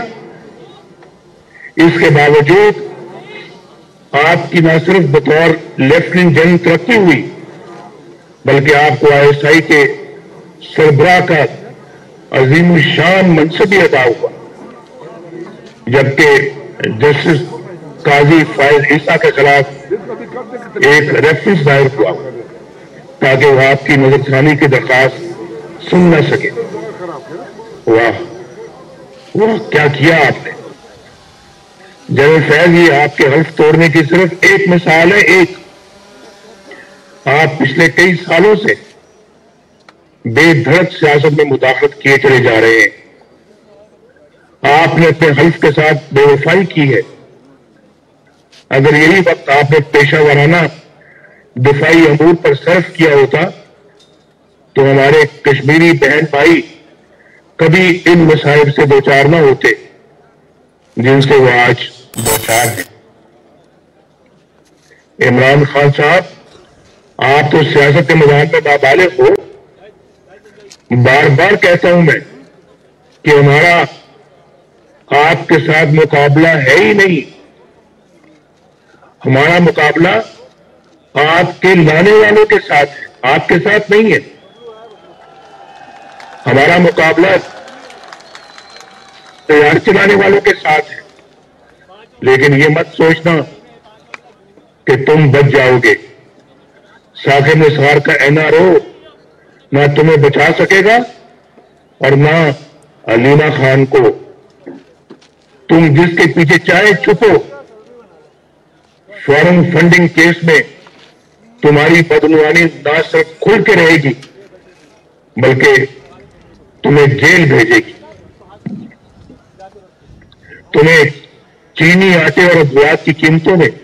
اس کے باوجود آپ کی نہ صرف بطور لیفٹیننٹ جنرل ترقی ہوئی بلکہ آپ کو آئی ایس آئی کے سربراہ کا عظیم الشان منصب بھی عطا ہوا، جبکہ جسٹس قاضی فائز عیسیٰ کے خلاف ایک ریفرنس دائر ہوا تاکہ وہ آپ کی نظر ثانی کی درخواست سن نہ سکے۔ واہ واہ، کیا کیا آپ نے جنرل فیض! یہ آپ کے حلف توڑنے کی صرف ایک مثال ہے، ایک۔ آپ پچھلے کئی سالوں سے بے دھڑک سیاست میں مداخلت کیے چلے جا رہے ہیں۔ آپ نے اپنے حلف کے ساتھ بے وفائی کی ہے۔ اگر یہی وقت آپ نے پیشہ ورانہ دفاعی امور پر صرف کیا ہوتا تو ہمارے کشمیری بہن بھائی کبھی ان مصائب سے دوچار نہ ہوتے جن سے وہ آج دوچار ہیں۔ عمران خان صاحب، آپ تو سیاست کے میدان میں نابالغ ہو۔ بار بار کہتا ہوں میں کہ ہمارا آپ کے ساتھ مقابلہ ہے ہی نہیں، ہمارا مقابلہ آپ کے لانے والوں کے ساتھ ہے، آپ کے ساتھ نہیں ہے۔ ہمارا مقابلہ تیار چلانے والوں کے ساتھ ہے، لیکن یہ مت سوچنا کہ تم بچ جاؤ گے۔ ثاقب نثار کا این آر او نہ تمہیں بچا سکے گا اور نہ علیمہ خان کو۔ تم جس کے پیچھے چاہے چھپو، فارن فنڈنگ کیس میں تمہاری بدعنوانی نہ صرف کھل کے رہے گی بلکہ تمہیں جیل بھیجے گی۔ تمہیں چینی آٹے اور ادویات کی قیمتوں میں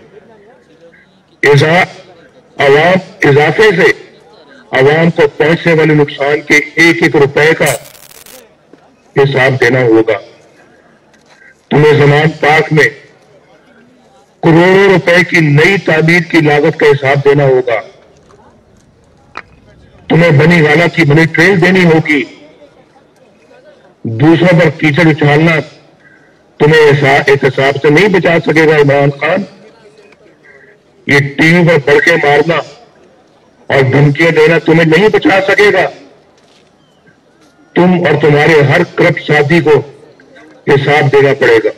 عوام اضافے سے عوام کو پہنچنے والے نقصان کے ایک ایک روپے کا حساب دینا ہوگا۔ تمہیں زمان پاک میں کروڑوں روپے کی نئی تعمیر کی لاگت کا حساب دینا ہوگا۔ تمہیں بنی گالا کی منی ٹرین دینی ہوگی۔ دوسروں پر کیچڑ اچھالنا تمہیں احتساب سے نہیں بچا سکے گا عمران خان۔ یہ ٹی وی پر بڑکے مارنا اور دھمکیاں دینا تمہیں نہیں بچا سکے گا۔ تم اور تمہارے ہر کرپٹ ساتھی کو حساب دینا پڑے گا۔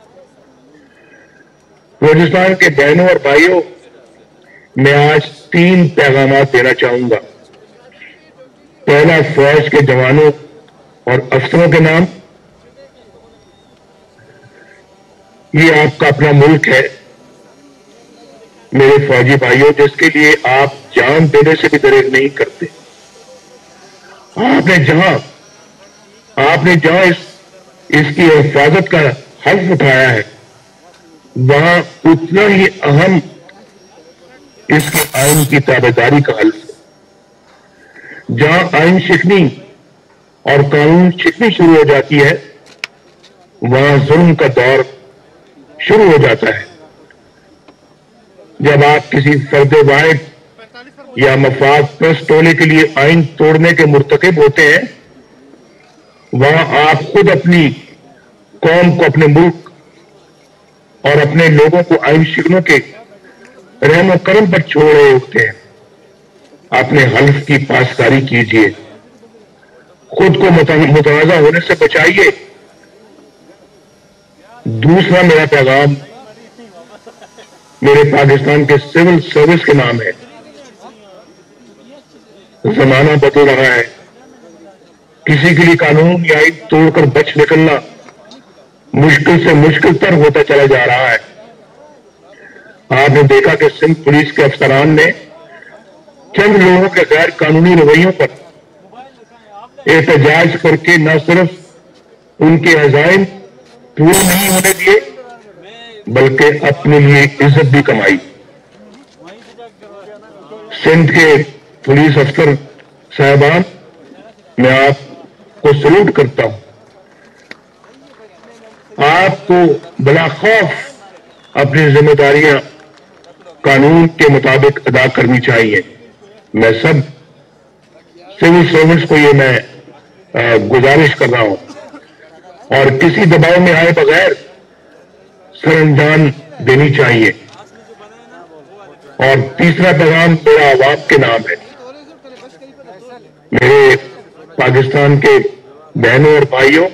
بلوچستان کے بہنوں اور بھائیوں، میں آج تین پیغامات دینا چاہوں گا۔ پہلا، فوج کے جوانوں اور افسروں کے نام، یہ آپ کا اپنا ملک ہے میرے فوجی بھائیوں، جس کے لیے آپ جان دینے سے بھی دریغ نہیں کرتے۔ آپ نے جہاں آپ نے جہاں اس, اس کی حفاظت کا حلف اٹھایا ہے وہاں اتنا ہی اہم اس کے آئین کی تابعداری کا حلف ہے۔ جہاں آئین شکنی اور قانون شکنی شروع ہو جاتی ہے وہاں ظلم کا دور شروع ہو جاتا ہے۔ جب آپ کسی فرد واحد یا مفاد پرست ٹولے کے لیے آئین توڑنے کے مرتکب ہوتے ہیں وہاں آپ خود اپنی قوم کو، اپنے ملک اور اپنے لوگوں کو آئین شکنوں کے رحم و کرم پر چھوڑ رہے ہوتے ہیں۔ اپنے حلف کی پاسداری کیجیے، خود کو متنازع ہونے سے بچائیے۔ دوسرا میرا پیغام میرے پاکستان کے سول سروس کے نام ہے۔ زمانہ بدل رہا ہے، کسی کے لیے قانون یا توڑ کر بچ نکلنا مشکل سے مشکل تر ہوتا چلا جا رہا ہے۔ آپ نے دیکھا کہ سندھ پولیس کے افسران نے چند لوگوں کے غیر قانونی رویوں پر احتجاج کر کے نہ صرف ان کے عزائم پورے نہیں ہونے دیے بلکہ اپنے لیے عزت بھی کمائی. سندھ کے پولیس افسر صاحبان، میں آپ کو سلوٹ کرتا ہوں. آپ کو بلا خوف اپنی ذمہ داریاں قانون کے مطابق ادا کرنی چاہیے. میں سب سول سرونٹس کو یہ میں گزارش کر رہا ہوں اور کسی دباؤ میں آئے بغیر سر انجام دینی چاہیے. اور تیسرا پیغام میرا عوام کے نام ہے. میرے پاکستان کے بہنوں اور بھائیوں،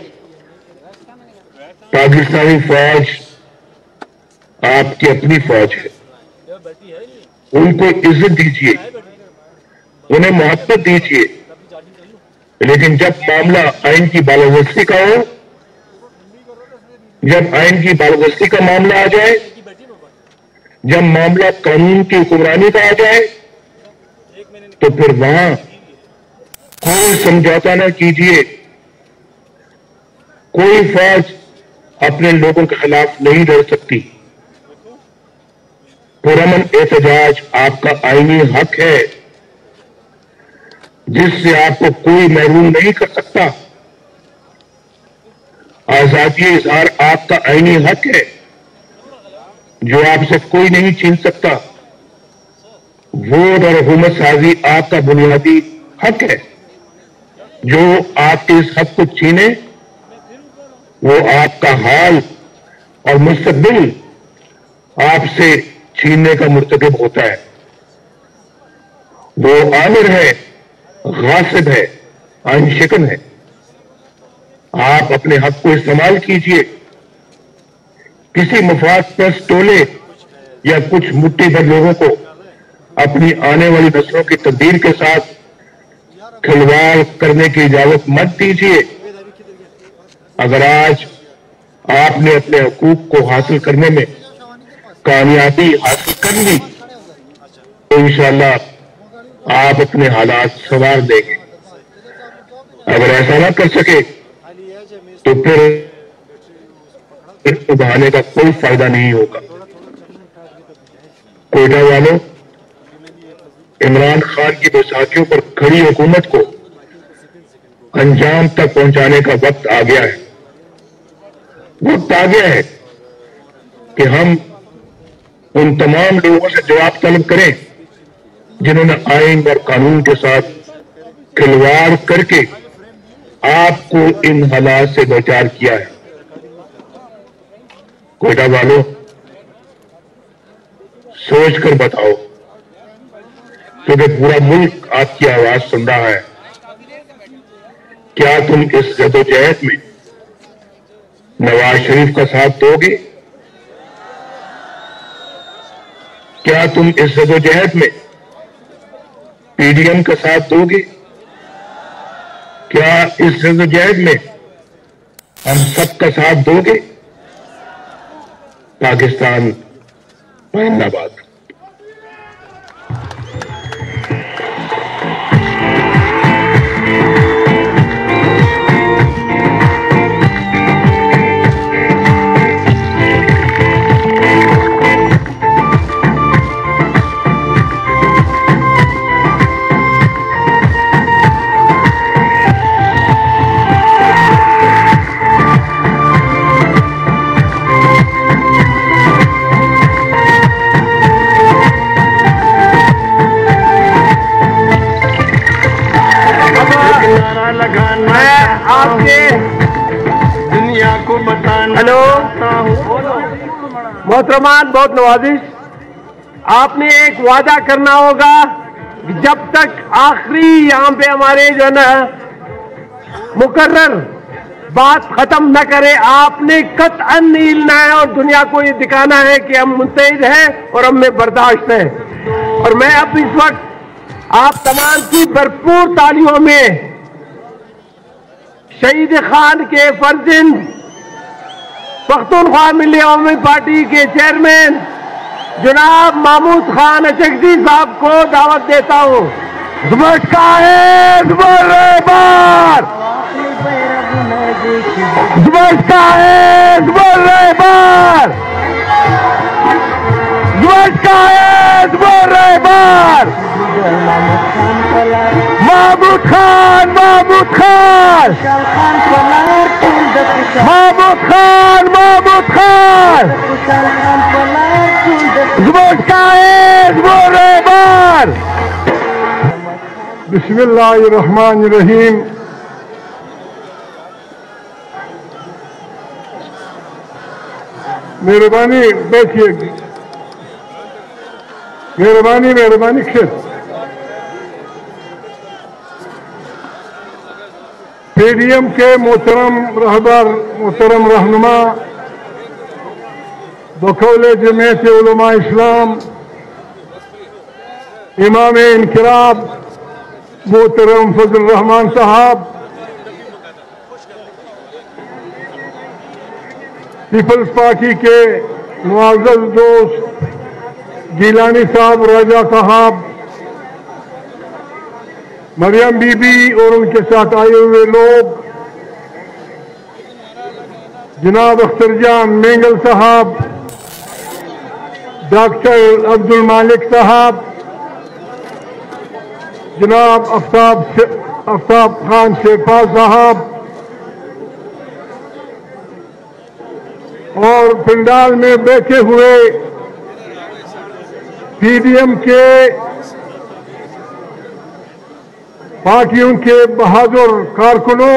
پاکستانی فوج آپ کی اپنی فوج ہے. ان کو عزت دیجیے، انہیں محبت دیجیے، لیکن جب معاملہ آئین کی بالادستی کا ہو، جب آئین کی بالادستی کا معاملہ آ جائے، جب معاملہ قانون کی حکمرانی کا آ جائے، تو پھر وہاں کوئی سمجھوتا نہ کیجیے. کوئی فوج اپنے لوگوں کے خلاف نہیں لڑ سکتی. پرامن احتجاج آپ کا آئینی حق ہے جس سے آپ کو کوئی محروم نہیں کر سکتا. آزادی اظہار آپ کا آئینی حق ہے جو آپ سے کوئی نہیں چھین سکتا. ووٹ اور حکومت سازی آپ کا بنیادی حق ہے. جو آپ کے اس حق کو چھینے وہ آپ کا حال اور مستقبل آپ سے چھیننے کا مرتکب ہوتا ہے. وہ آمر ہے، غاصب ہے، آئین شکن ہے. آپ اپنے حق کو استعمال کیجئے. کسی مفاد پرست ٹولے یا کچھ مٹھی بھر لوگوں کو اپنی آنے والی نسلوں کی تقدیر کے ساتھ کھلواڑ کرنے کی اجازت مت دیجیے. اگر آج آپ نے اپنے حقوق کو حاصل کرنے میں کامیابی حاصل کر لی تو انشاءاللہ آپ اپنے حالات سنوار دیں گے. اگر ایسا نہ کر سکے تو پھر ابھانے کا کوئی فائدہ نہیں ہوگا. کوئٹہ والوں، عمران خان کی بیساکھیوں پر کھڑی حکومت کو انجام تک پہنچانے کا وقت آ گیا ہے. وقت آ گیا ہے کہ ہم ان تمام لوگوں سے جواب طلب کریں جنہوں نے آئین اور قانون کے ساتھ کھلواڑ کر کے آپ کو ان حالات سے دوچار کیا ہے. کوئٹہ والوں، سوچ کر بتاؤ، کیونکہ پورا ملک آپ کی آواز سن رہا ہے. کیا تم اس جدوجہد میں نواز شریف کا ساتھ دو گے؟ کیا تم اس جدوجہد میں پی ڈی ایم کا ساتھ دو گے؟ کیا اس جدوجہد میں ہم سب کا ساتھ دو گے؟ پاکستان زندہ باد. آپ کے دنیا کو بتانا. ہلو محترمان، بہت نوازش. آپ نے ایک وعدہ کرنا ہوگا کہ جب تک آخری یہاں پہ ہمارے جو ہے نا مقرر بات ختم نہ کرے، آپ نے قطعاً نہیں ہلنا ہے اور دنیا کو یہ دکھانا ہے کہ ہم متحد ہیں اور ہم میں برداشت ہے. اور میں اب اس وقت آپ تمام کی بھرپور تالیوں میں شہید خان کے فرزند، پختونخوا ملی عوامی پارٹی کے چیئرمین جناب محمود خان اچکزی صاحب کو دعوت دیتا ہوں. زبش کا ہے زبر بار زبش کا ہے زبر بار زبش کا ہے زبر بار محمود خان محمود خان محمود خان محمود خان زبش کا ہے زبر بار. بسم اللہ الرحمن الرحیم. مہربانی بیٹھیے مہربانی مہربانی خیر. پی ڈی ایم کے محترم رہبر محترم رہنما بقول جمعیت علماء اسلام امام انقلاب محترم فضل الرحمان صاحب، پیپلز پارٹی کے معزز دوست گیلانی صاحب، راجہ صاحب، مریم بی بی اور ان کے ساتھ آئے ہوئے لوگ، جناب اختر جان مینگل صاحب، ڈاکٹر عبد المالک صاحب، جناب آفتاب آفتاب خان شیرپا صاحب، اور پنڈال میں بیٹھے ہوئے پی ڈی ایم کے پارٹیوں کے بہادر کارکنوں،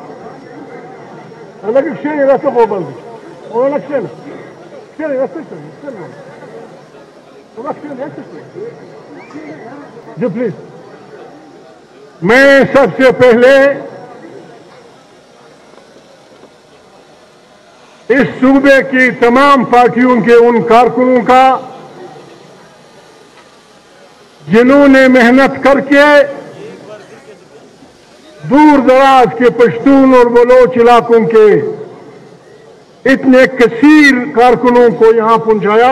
جو پلیز میں سب سے پہلے اس صوبے کی تمام پارٹیوں کے ان کارکنوں کا جنہوں نے محنت کر کے دور دراز کے پشتون اور بلوچ علاقوں کے اتنے کثیر کارکنوں کو یہاں پہنچایا،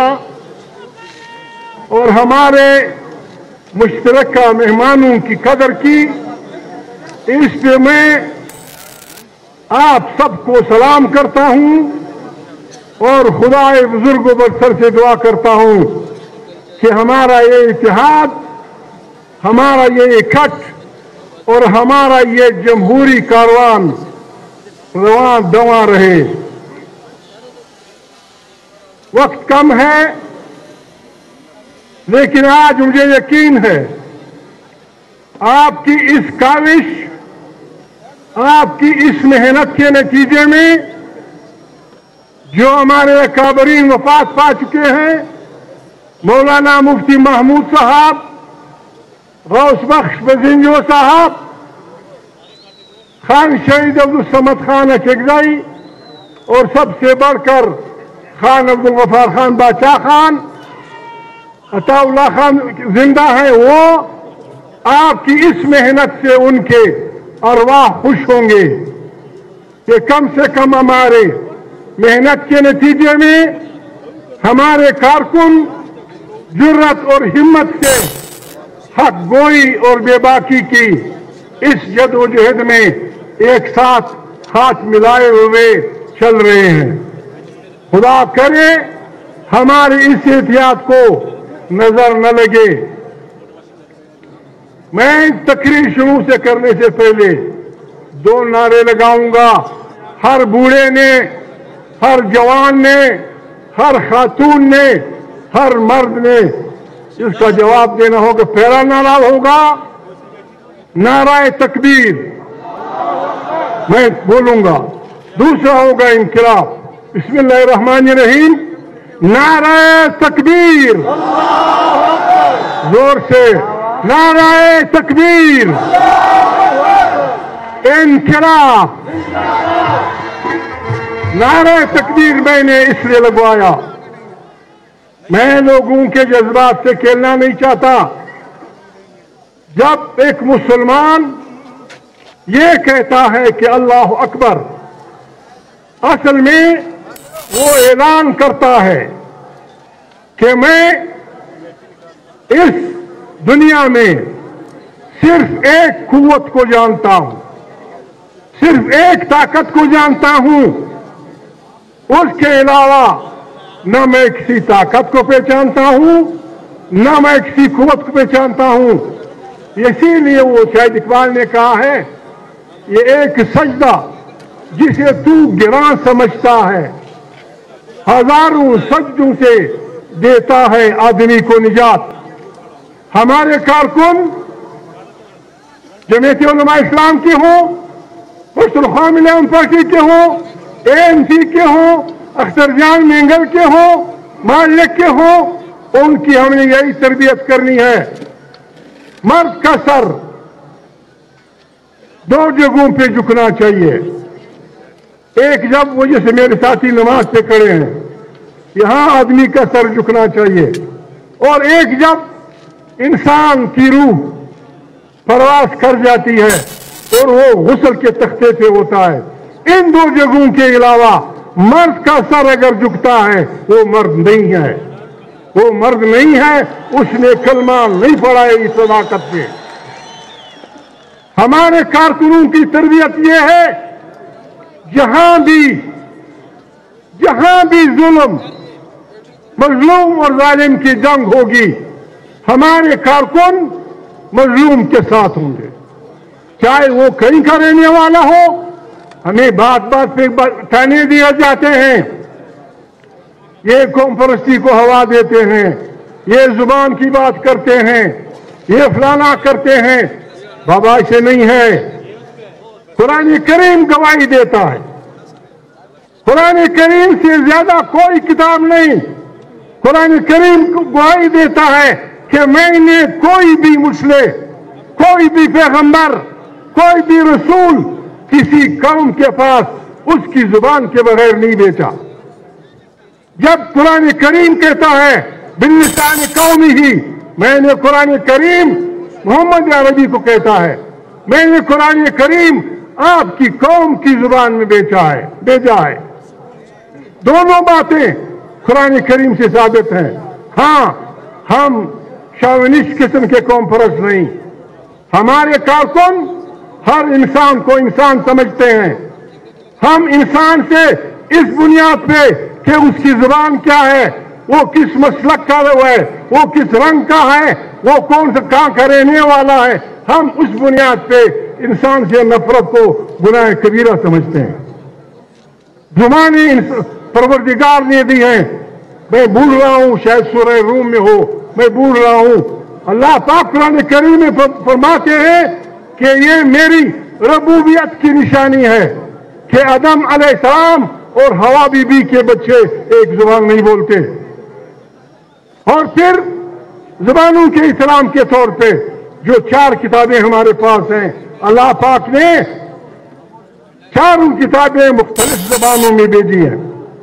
اور ہمارے مشترکہ مہمانوں کی قدر کی، اس پہ میں آپ سب کو سلام کرتا ہوں اور خدا بزرگ و برتر سے دعا کرتا ہوں کہ ہمارا یہ اتحاد، ہمارا یہ اکٹھ اور ہمارا یہ جمہوری کاروان رواں دواں رہے. وقت کم ہے، لیکن آج مجھے یقین ہے آپ کی اس کاوش، آپ کی اس محنت کے نتیجے میں جو ہمارے اکابرین وفات پا چکے ہیں، مولانا مفتی محمود صاحب، غوث بخش بزنجو صاحب، خان شہید عبدالصمد خان اچکزئی، اور سب سے بڑھ کر خان عبدالغفار خان بادشاہ خان، عطا اللہ خان زندہ ہیں، وہ آپ کی اس محنت سے ان کے ارواح خوش ہوں گے کہ کم سے کم ہمارے محنت کے نتیجے میں ہمارے کارکن جرت اور ہمت سے حق گوئی اور بے باکی کی اس جد و جہد میں ایک ساتھ ہاتھ ملائے ہوئے چل رہے ہیں. خدا کرے ہماری اس احتیاط کو نظر نہ لگے. میں تقریر شروع سے کرنے سے پہلے دو نعرے لگاؤں گا. ہر بوڑھے نے، ہر جوان نے، ہر خاتون نے، ہر مرد نے اس کا جواب دینا ہوگا. پہلا نعرہ ہوگا نعرہ تکبیر، میں بولوں گا. دوسرا ہوگا انقلاب. بسم اللہ الرحمن الرحیم. نعرہ تکبیر، زور سے نعرہ تکبیر، انقلاب. نعرہ تکبیر میں نے اس لیے لگوایا، میں لوگوں کے جذبات سے کھیلنا نہیں چاہتا. جب ایک مسلمان یہ کہتا ہے کہ اللہ اکبر، اصل میں وہ اعلان کرتا ہے کہ میں اس دنیا میں صرف ایک قوت کو جانتا ہوں, صرف ایک طاقت کو جانتا ہوں, اس کے علاوہ نہ میں کسی طاقت کو پہچانتا ہوں نہ میں کسی قوت کو پہچانتا ہوں. اسی لیے وہ شاہد اقبال نے کہا ہے, یہ ایک سجدہ جسے تو گراں سمجھتا ہے, ہزاروں سجدوں سے دیتا ہے آدمی کو نجات. ہمارے کارکن جمعیت علماء اسلام کے ہوں, پشتونخوا ملیم پارٹی کے ہوں, اے این سی کے ہوں, اختر جان مینگل کے ہوں, مالک کے ہوں, ان کی ہم نے یہی تربیت کرنی ہے. مرد کا سر دو جگہوں پہ جھکنا چاہیے. ایک جب وہ جیسے میرے ساتھی نماز پہ کھڑے ہیں, یہاں آدمی کا سر جھکنا چاہیے, اور ایک جب انسان کی روح پرواز کر جاتی ہے اور وہ غسل کے تختے پہ ہوتا ہے. ان دو جگہوں کے علاوہ مرد کا سر اگر جھکتا ہے وہ مرد نہیں ہے, وہ مرد نہیں ہے, اس نے کلمہ نہیں پڑھا ہے اس صداقت پہ. ہمارے کارکنوں کی تربیت یہ ہے, جہاں بھی جہاں بھی ظلم مظلوم اور ظالم کی جنگ ہوگی, ہمارے کارکن مظلوم کے ساتھ ہوں گے, چاہے وہ کہیں کا رہنے والا ہو. ہمیں بات بات پہ ٹھانے دیے جاتے ہیں, یہ قوم پرستی کو ہوا دیتے ہیں, یہ زبان کی بات کرتے ہیں, یہ فلانا کرتے ہیں. بابا ایسے نہیں ہے. قرآن کریم گواہی دیتا ہے, قرآن کریم سے زیادہ کوئی کتاب نہیں. قرآن کریم گواہی دیتا ہے کہ میں نے کوئی بھی مسلح, کوئی بھی پیغمبر, کوئی بھی رسول کسی قوم کے پاس اس کی زبان کے بغیر نہیں بیچا. جب قرآن کریم کہتا ہے باللسان قومی ہی, میں نے قرآن کریم محمد عربی کو کہتا ہے, میں نے قرآن کریم آپ کی قوم کی زبان میں بیچا ہے بھیجا ہے. دونوں باتیں قرآن کریم سے ثابت ہیں. ہاں, ہم شاونسٹ قسم کے قوم پرست نہیں. ہمارے کارکن ہر انسان کو انسان سمجھتے ہیں. ہم انسان سے اس بنیاد پہ کہ اس کی زبان کیا ہے, وہ کس مسلک کا ہے, وہ کس رنگ کا ہے, وہ کون سا کہاں کا رہنے والا ہے, ہم اس بنیاد پہ انسان سے نفرت کو گناہ کبیرہ سمجھتے ہیں. زبانیں پروردگار نے دی ہیں. میں بھول رہا ہوں, شاید سورہ روم میں ہو, میں بھول رہا ہوں. اللہ پاک قرآن کریم میں فرماتے ہیں کہ یہ میری ربوبیت کی نشانی ہے کہ آدم علیہ السلام اور حوا بی بی کے بچے ایک زبان نہیں بولتے. اور پھر زبانوں کے اسلام کے طور پہ جو چار کتابیں ہمارے پاس ہیں, اللہ پاک نے چاروں کتابیں مختلف زبانوں میں بھیجی ہیں.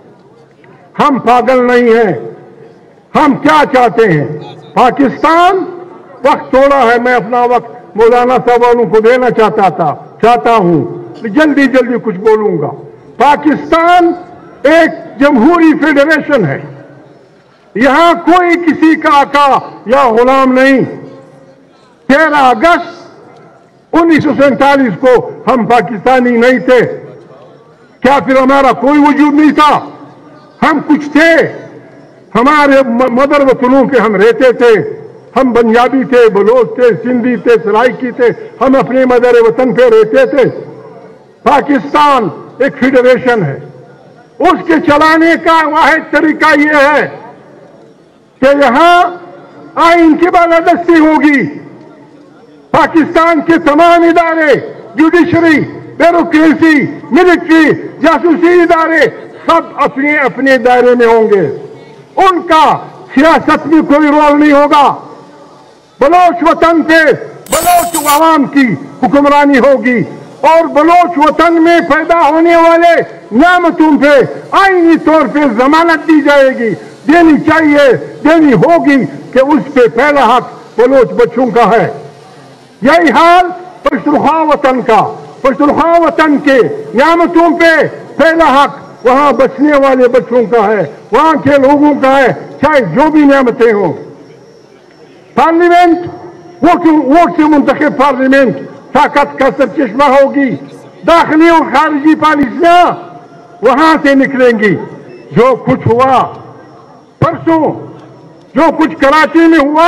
ہم پاگل نہیں ہیں. ہم کیا چاہتے ہیں؟ پاکستان وقت تھوڑا ہے, میں اپنا وقت مولانا صاحب والوں کو دینا چاہتا تھا چاہتا ہوں جلدی جلدی کچھ بولوں گا. پاکستان ایک جمہوری فیڈریشن ہے. یہاں کوئی کسی کا آقا یا غلام نہیں. تیرہ اگست انیس سو سینتالیس کو ہم پاکستانی نہیں تھے. کیا پھر ہمارا کوئی وجود نہیں تھا؟ ہم کچھ تھے. ہمارے مدر وطنوں کے ہم رہتے تھے. ہم پنجابی تھے, بلوچ تھے, سندھی تھے, سرائکی تھے. ہم اپنے مدر وطن پہ رہتے تھے. پاکستان ایک فیڈریشن ہے. اس کے چلانے کا واحد طریقہ یہ ہے کہ یہاں آئین کی بالادستی ہوگی. پاکستان کے تمام ادارے, جوڈیشری, بیوروکریسی, ملٹری, جاسوسی ادارے سب اپنے اپنے دائرے میں ہوں گے. ان کا سیاست میں کوئی رول نہیں ہوگا. بلوچ وطن پہ بلوچ عوام کی حکمرانی ہوگی اور بلوچ وطن میں پیدا ہونے والے نعمتوں پہ آئینی طور پہ ضمانت دی جائے گی, دینی چاہیے, دینی ہوگی کہ اس پہ پہلا حق بلوچ بچوں کا ہے. یہی حال پشتونخوا وطن کا. پشتونخوا وطن کے نعمتوں پہ پہلا حق وہاں بچنے والے بچوں کا ہے, وہاں کے لوگوں کا ہے, चाहे जो भी नियामतें हों। पार्लियामेंट वोट वोट से मुंतखब पार्लियामेंट ताकत का सरचश्मा होगी। दाखिली और खारिजी पॉलिसियां वहां से निकलेंगी। जो कुछ हुआ परसों, जो कुछ कराची में हुआ,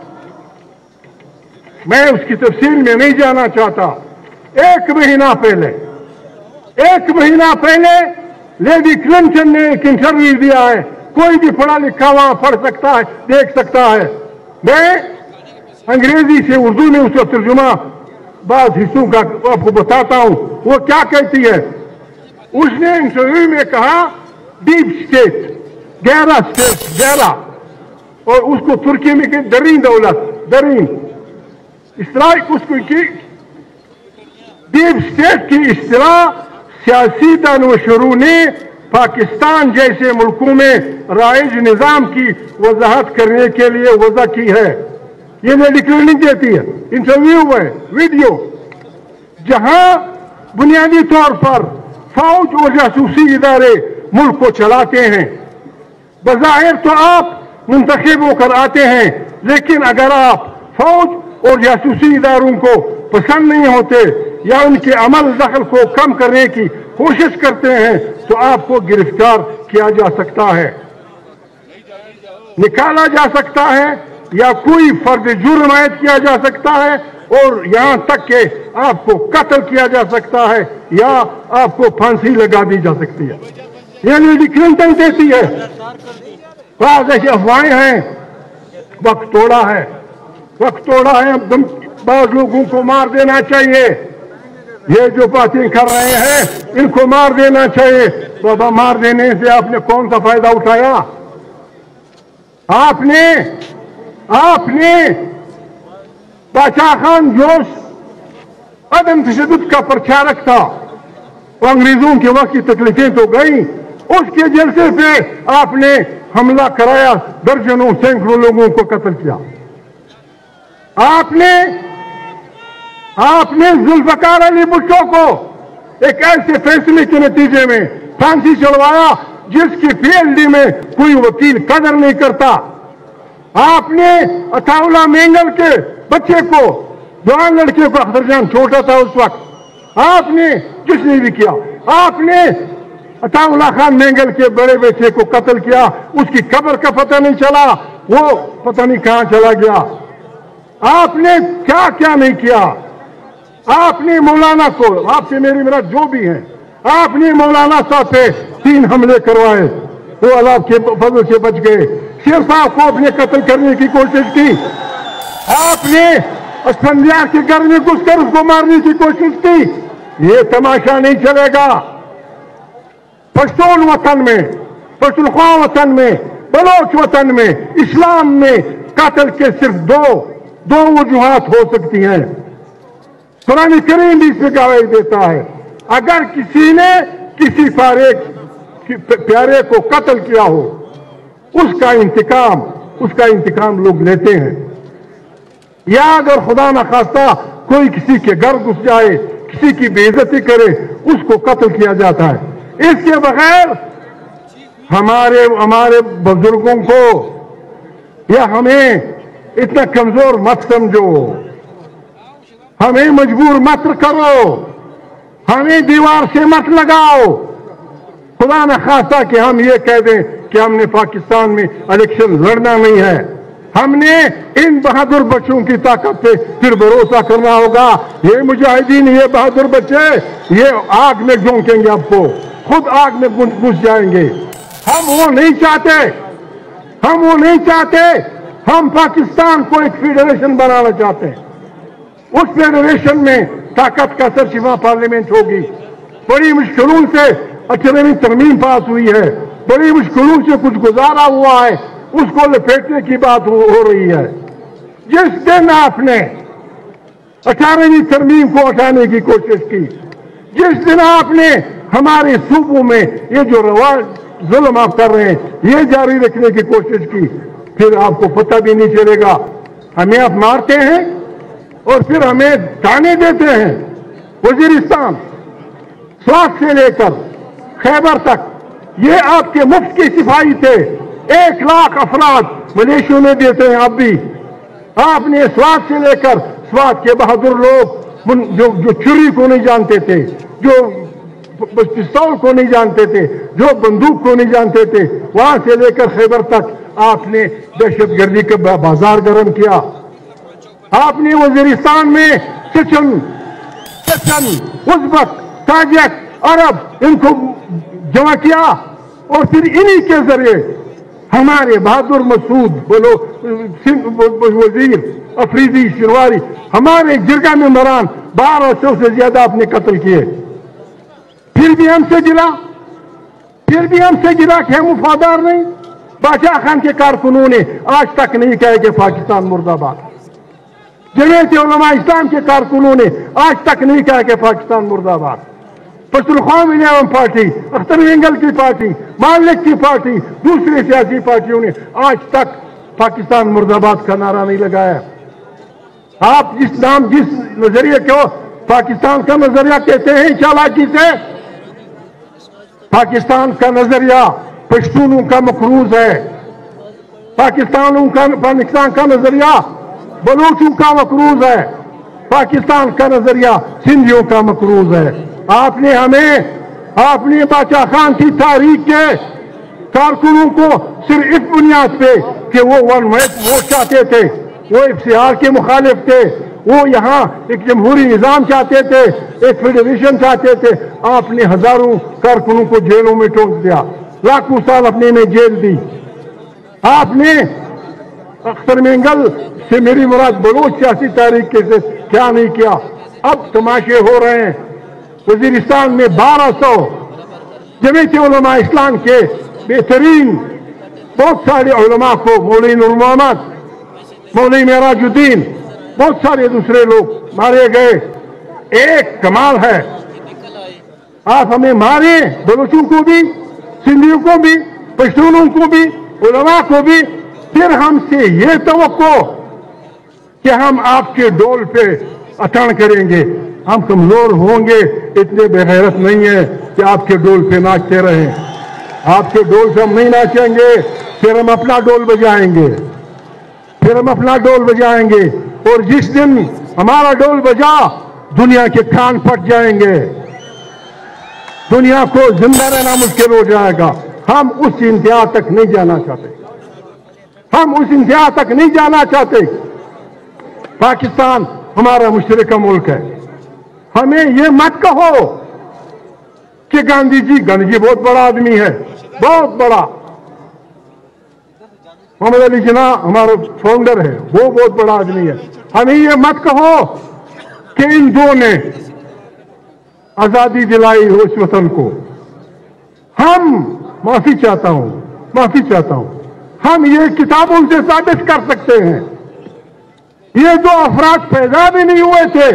मैं उसकी तफसील में नहीं जाना चाहता। एक महीना पहले एक महीना पहले लेडी क्लिंटन ने एक इंटरव्यू दिया है, कोई भी पढ़ा लिखा वहां पढ़ सकता है, देख सकता है। मैं अंग्रेजी से उर्दू में उसका तर्जुमा बाद हिस्सों का आपको बताता हूं। वो क्या कहती है? उसने इंटरव्यू में कहा डीप स्टेट, गहरा स्टेट, गहरा, और उसको तुर्की में कही दरीन दौलत, दरीन। इस तरह उसको की डीप स्टेट की इस्तिलाह सियासी दानवशरू ने पाकिस्तान जैसे मुल्कों में राइज निजाम की वजाहत करने के लिए वजह की है। ये लेडी क्लिंटन देती है, इंटरव्यू है, वीडियो, जहां बुनियादी तौर पर फौज और जासूसी इदारे मुल्क को चलाते हैं। बज़ाहिर तो आप मुंतखब होकर आते हैं, लेकिन अगर आप फौज और जासूसी इदारों को पसंद नहीं होते या उनके अमल दखल को कम करने की कोशिश करते हैं तो आपको गिरफ्तार किया जा सकता है, निकाला जा सकता है, या कोई फर्द जुर्म आयद किया जा सकता है, और यहां तक कि आपको कत्ल किया जा सकता है या आपको फांसी लगा दी जा सकती है। ये लेडी क्लिंटन देती है। बात ऐसी अफवाहें हैं, वक्त तोड़ा है, वक्त तोड़ा है। अब बाज लोगों को मार देना चाहिए, ये जो बातें कर रहे हैं इनको मार देना चाहिए। बाबा, मार देने से आपने कौन सा फायदा उठाया? आपने आपने बादशाह खान जोश अदम तशद्दुद का प्रचारक था, वो अंग्रेजों के वक्त की तकलीफें तो गई, उसके जलसे पे आपने हमला कराया, दर्जनों सैकड़ों लोगों को कत्ल किया। आपने आपने जुल्फकार अली भुट्टो को एक ऐसे फैसले के नतीजे में फांसी चढ़वाया जिसकी पीएचडी में कोई वकील कदर नहीं करता। आपने अताउल्लाह मेंगल के बच्चे को, जवान लड़के को, अख्तरजान छोटा था उस वक्त, आपने कुछ नहीं भी किया। आपने अताउल्लाह खान मेंगल के बड़े बेटे को कत्ल किया, उसकी कब्र का पता नहीं चला, वो पता नहीं कहां चला गया। आपने क्या क्या नहीं किया। आपने मौलाना को, आपसे मेरी मेरा जो भी है, आपने मौलाना साहब पे तीन हमले करवाए, वो अल्लाह के फजल से बच गए। शेर साहब को अपने कत्ल करने की कोशिश की। आपने अस्फंदियार के घर में घुसकर उसको मारने की कोशिश की। ये तमाशा नहीं चलेगा। पश्तून वतन में, पश्तूनख्वा वतन में, बलोच वतन में, इस्लाम में कत्ल के सिर्फ दो दो वजूहात हो सकती हैं। कुरान करीम भी इसमें गवाही देता है। अगर किसी ने किसी प्यारे प्यारे को कत्ल किया हो, उसका इंतकाम उसका इंतकाम लोग लेते हैं। या अगर खुदा न खास्ता कोई किसी के घर घुस जाए, किसी की बेइज्जती करे, उसको कत्ल किया जाता है। इसके बगैर हमारे हमारे बुजुर्गों को या हमें इतना कमजोर मत समझो, हमें मजबूर मत करो, हमें दीवार से मत लगाओ। खुदा न खास्ता कि हम ये कह दें कि हमने पाकिस्तान में इलेक्शन लड़ना नहीं है। हमने इन बहादुर बच्चों की ताकत पे फिर भरोसा करना होगा। ये मुजाहिदीन, ये बहादुर बच्चे, ये आग में झोंकेंगे, आपको खुद आग में घुस जाएंगे। हम वो नहीं चाहते, हम वो नहीं चाहते। हम पाकिस्तान को एक फेडरेशन बनाना चाहते हैं। उस फेडरेशन में ताकत का सरशिमा पार्लियामेंट होगी। बड़ी मुश्किलों से अठारहवीं तरमीम पास हुई है, बड़ी मुश्किलों से कुछ गुजारा हुआ है, उसको लपेटने की बात हो, हो रही है। जिस दिन आपने अठारहवीं तरमीम को हटाने की कोशिश की, जिस दिन आपने हमारे सूबों में ये जो रवा जुल्म आप कर रहे हैं, ये जारी रखने की कोशिश की, फिर आपको पता भी नहीं चलेगा। हमें आप मारते हैं और फिर हमें ताने देते हैं। वजीरिस्तान, स्वात से लेकर खैबर तक ये आपके मुफ्त के सिपाही थे, एक लाख अफराद मलेशिया में देते हैं। अब भी आपने स्वात से लेकर स्वात के बहादुर लोग जो जो छुरी को नहीं जानते थे, जो पिस्तौल को नहीं जानते थे, जो बंदूक को नहीं जानते थे, वहां से लेकर खैबर तक आपने दहशतगर्दी का बाजार गर्म किया। आपने वजीरिस्तान में चचन चचन उज़्बक ताजिक अरब इनको जमा किया और फिर इन्हीं के जरिए हमारे बहादुर मसूद बोलो वजीर अफरीदी शिरवारी हमारे जिरगा में मरान बारह सौ से ज्यादा आपने कत्ल किए। फिर भी हमसे गिला फिर भी हमसे गिला कि हम वफादार नहीं। बादशाह खान के कारकुनों ने आज तक नहीं कहा कि पाकिस्तान मुर्दाबाद। जमीयत उलमा इस्लाम के कारकुनों ने आज तक नहीं कहा कि पाकिस्तान मुर्दाबाद। पश्तूनख्वा मिलियम पार्टी, अख्तर वेंगल की पार्टी, मालिक की पार्टी, दूसरी सियासी पार्टियों ने आज तक पाकिस्तान मुर्दाबाद का नारा नहीं लगाया। आप जिस नाम जिस नजरिए को पाकिस्तान का नजरिया कहते हैं चालाकी से, पाकिस्तान का नजरिया पश्तूनों का मकरूज है। पाकिस्तानों का पाकिस्तान का नजरिया बलूचों का मकरूज है। पाकिस्तान का नजरिया सिंधियों का मकरूज है। आपने हमें आपने बादशाह खान की तारीख के कारकुनों को सिर्फ इस बुनियाद पे कि वो वन वोट चाहते थे, वो इफ्तिहार के मुखालिफ थे, वो यहाँ एक जमहूरी निजाम चाहते थे, एक फेडरेशन चाहते थे, आपने हजारों कारकुनों को जेलों में ठोक दिया, लाखों साल अपने में जेल दी। आपने अख्तर मेंगल से मेरी मुराद बलोच सियासी तारीख के से क्या नहीं किया। अब तमाशे हो रहे हैं। वजीरिस्तान में बारह सौ जमीयत उलमा इस्लाम के बेहतरीन बहुत सारे उलमा को, मौलवी नूर मोहम्मद, मौलवी मेराजुद्दीन, बहुत सारे दूसरे लोग मारे गए। एक कमाल है, आप हमें मारे, बलोचों को भी, सिंधियों को भी, पश्तूनों को भी, उलमा को भी, फिर हमसे ये तवक्को कि हम आपके डोल पे अटन करेंगे। हम कमजोर होंगे, इतने बेगैरत नहीं है कि आपके डोल पे नाचते रहें। आपके डोल से हम नहीं नाचेंगे, फिर हम अपना डोल बजाएंगे, फिर हम अपना डोल बजाएंगे। और जिस दिन हमारा डोल बजा, दुनिया के कान फट जाएंगे, दुनिया को जिंदा रहना मुश्किल हो जाएगा। हम उस इंतहा तक नहीं जाना चाहते, हम उस इंतहा तक नहीं जाना चाहते। पाकिस्तान हमारा मुश्तरका मुल्क है। हमें ये मत कहो कि गांधी जी गांधी जी बहुत बड़ा आदमी है, बहुत बड़ा। मोहम्मद अली जिन्ना हमारा फाउंडर है, वो बहुत बड़ा आदमी है। हमें ये मत कहो कि इन दो ने आजादी दिलाई हो इस वतन को। हम माफी चाहता हूं, माफी चाहता हूं। हम ये किताबों से साबित कर सकते हैं, ये दो अफराद पैदा भी नहीं हुए थे,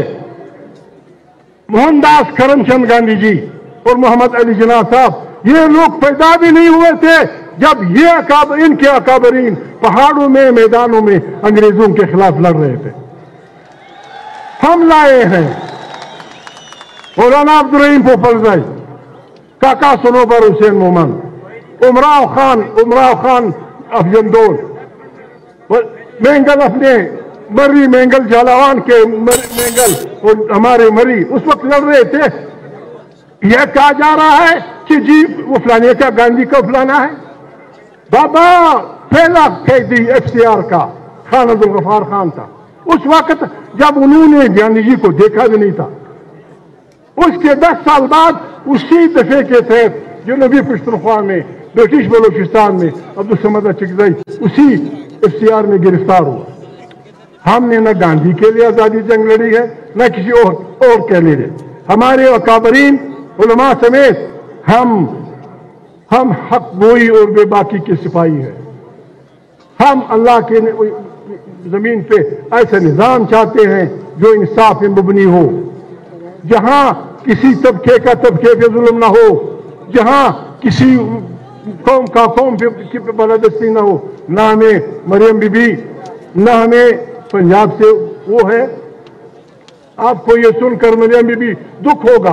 मोहनदास करमचंद गांधी जी और मोहम्मद अली जिन्ना साहब, ये लोग पैदा भी नहीं हुए थे जब ये अकाब, इनके अकाबरीन पहाड़ों में, मैदानों में अंग्रेजों के खिलाफ लड़ रहे थे। हम लाए हैं मौलाना अब्दुल रहीम पोपलजाई, काका सनोबर हुसैन मोमन, उमराव खान उमराव खान अफजंदोल, मेंगल अपने मरी मेंगल झालावान के मेंगल और हमारे मरी उस वक्त लड़ रहे थे। यह कहा जा रहा है कि जी वो फलाने का गांधी का फलाना है। बाबा पहला कैदी एफसीआर का खान अब्दुल गफार खान था, उस वक्त जब उन्होंने गांधी जी को देखा भी नहीं था। उसके दस साल बाद उसी दफे के तहत जनूबी पश्तूनख्वा में, ब्रिटिश बलूचिस्तान में अब्दुल समद अचकजई उसी एफसीआर में गिरफ्तार हुआ। हमने न गांधी के लिए आजादी जंग लड़ी है, न किसी और और के लिए। हमारे अकाबरीन उलमा समेत हम हम हक गोई और बेबाकी के सिपाही हैं। हम अल्लाह के जमीन पे ऐसा निजाम चाहते हैं जो इंसाफ में मुबनी हो, जहां किसी तबके का तबके पे जुल्म ना हो, जहां किसी कौम का कौम पे बलादस्ती ना हो। ना हमें मरियम बीबी, ना हमें पंजाब से वो है। आपको ये सुनकर मरियम बीबी दुख होगा,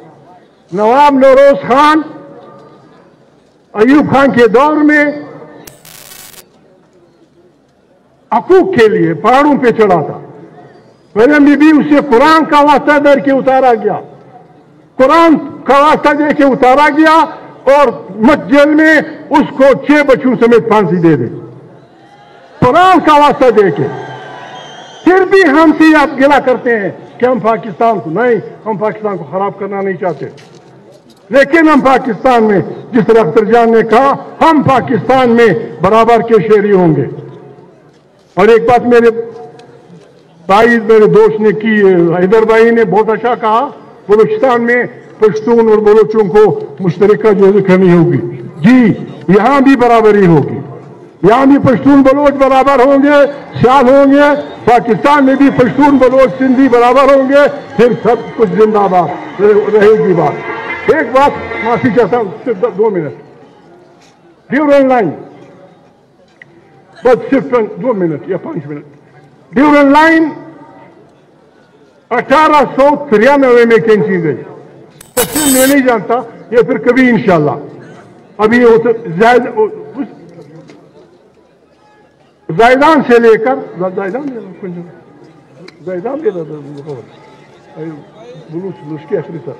नवाब नौरोज खान अयूब खान के दौर में हकूक के लिए पहाड़ों पे चढ़ा था। मरियम बीबी उसे कुरान का वास्ता दे के उतारा गया, कुरान का वास्ता दे के उतारा गया और मत जेल में उसको छह बच्चों समेत फांसी दे दी, कुरान का वास्ता दे के। फिर भी हमसे आप गिला करते हैं कि हम पाकिस्तान को, नहीं, हम पाकिस्तान को खराब करना नहीं चाहते, लेकिन हम पाकिस्तान में, जिस तरह अख्तर जान ने कहा, हम पाकिस्तान में बराबर के शहरी होंगे। और एक बात मेरे भाई, मेरे दोस्त ने की, हैदर भाई ने बहुत अच्छा कहा, बलूचिस्तान में पश्तून और बलोचों को मुश्तरका जो करनी होगी। जी, यहां भी बराबरी होगी, यहां भी पश्तून बलोच बराबर होंगे, शाल होंगे, पाकिस्तान में भी पश्तून बलोच सिंधी बराबर होंगे, फिर सब कुछ जिंदाबाद रहेगी बात। एक बात माफी चाहता हूं, सिर्फ दो मिनट, ड्यूरेंट लाइन, बस सिर्फ दो मिनट या पांच मिनट। ड्यूरेंट लाइन अठारह सौ तिरानवे में खींची गई, तफसील मैं नहीं जानता, ये फिर कभी इंशाल्लाह। अभी वो तो जायदान से लेकर जायदान जायदान उसके आखिरी सर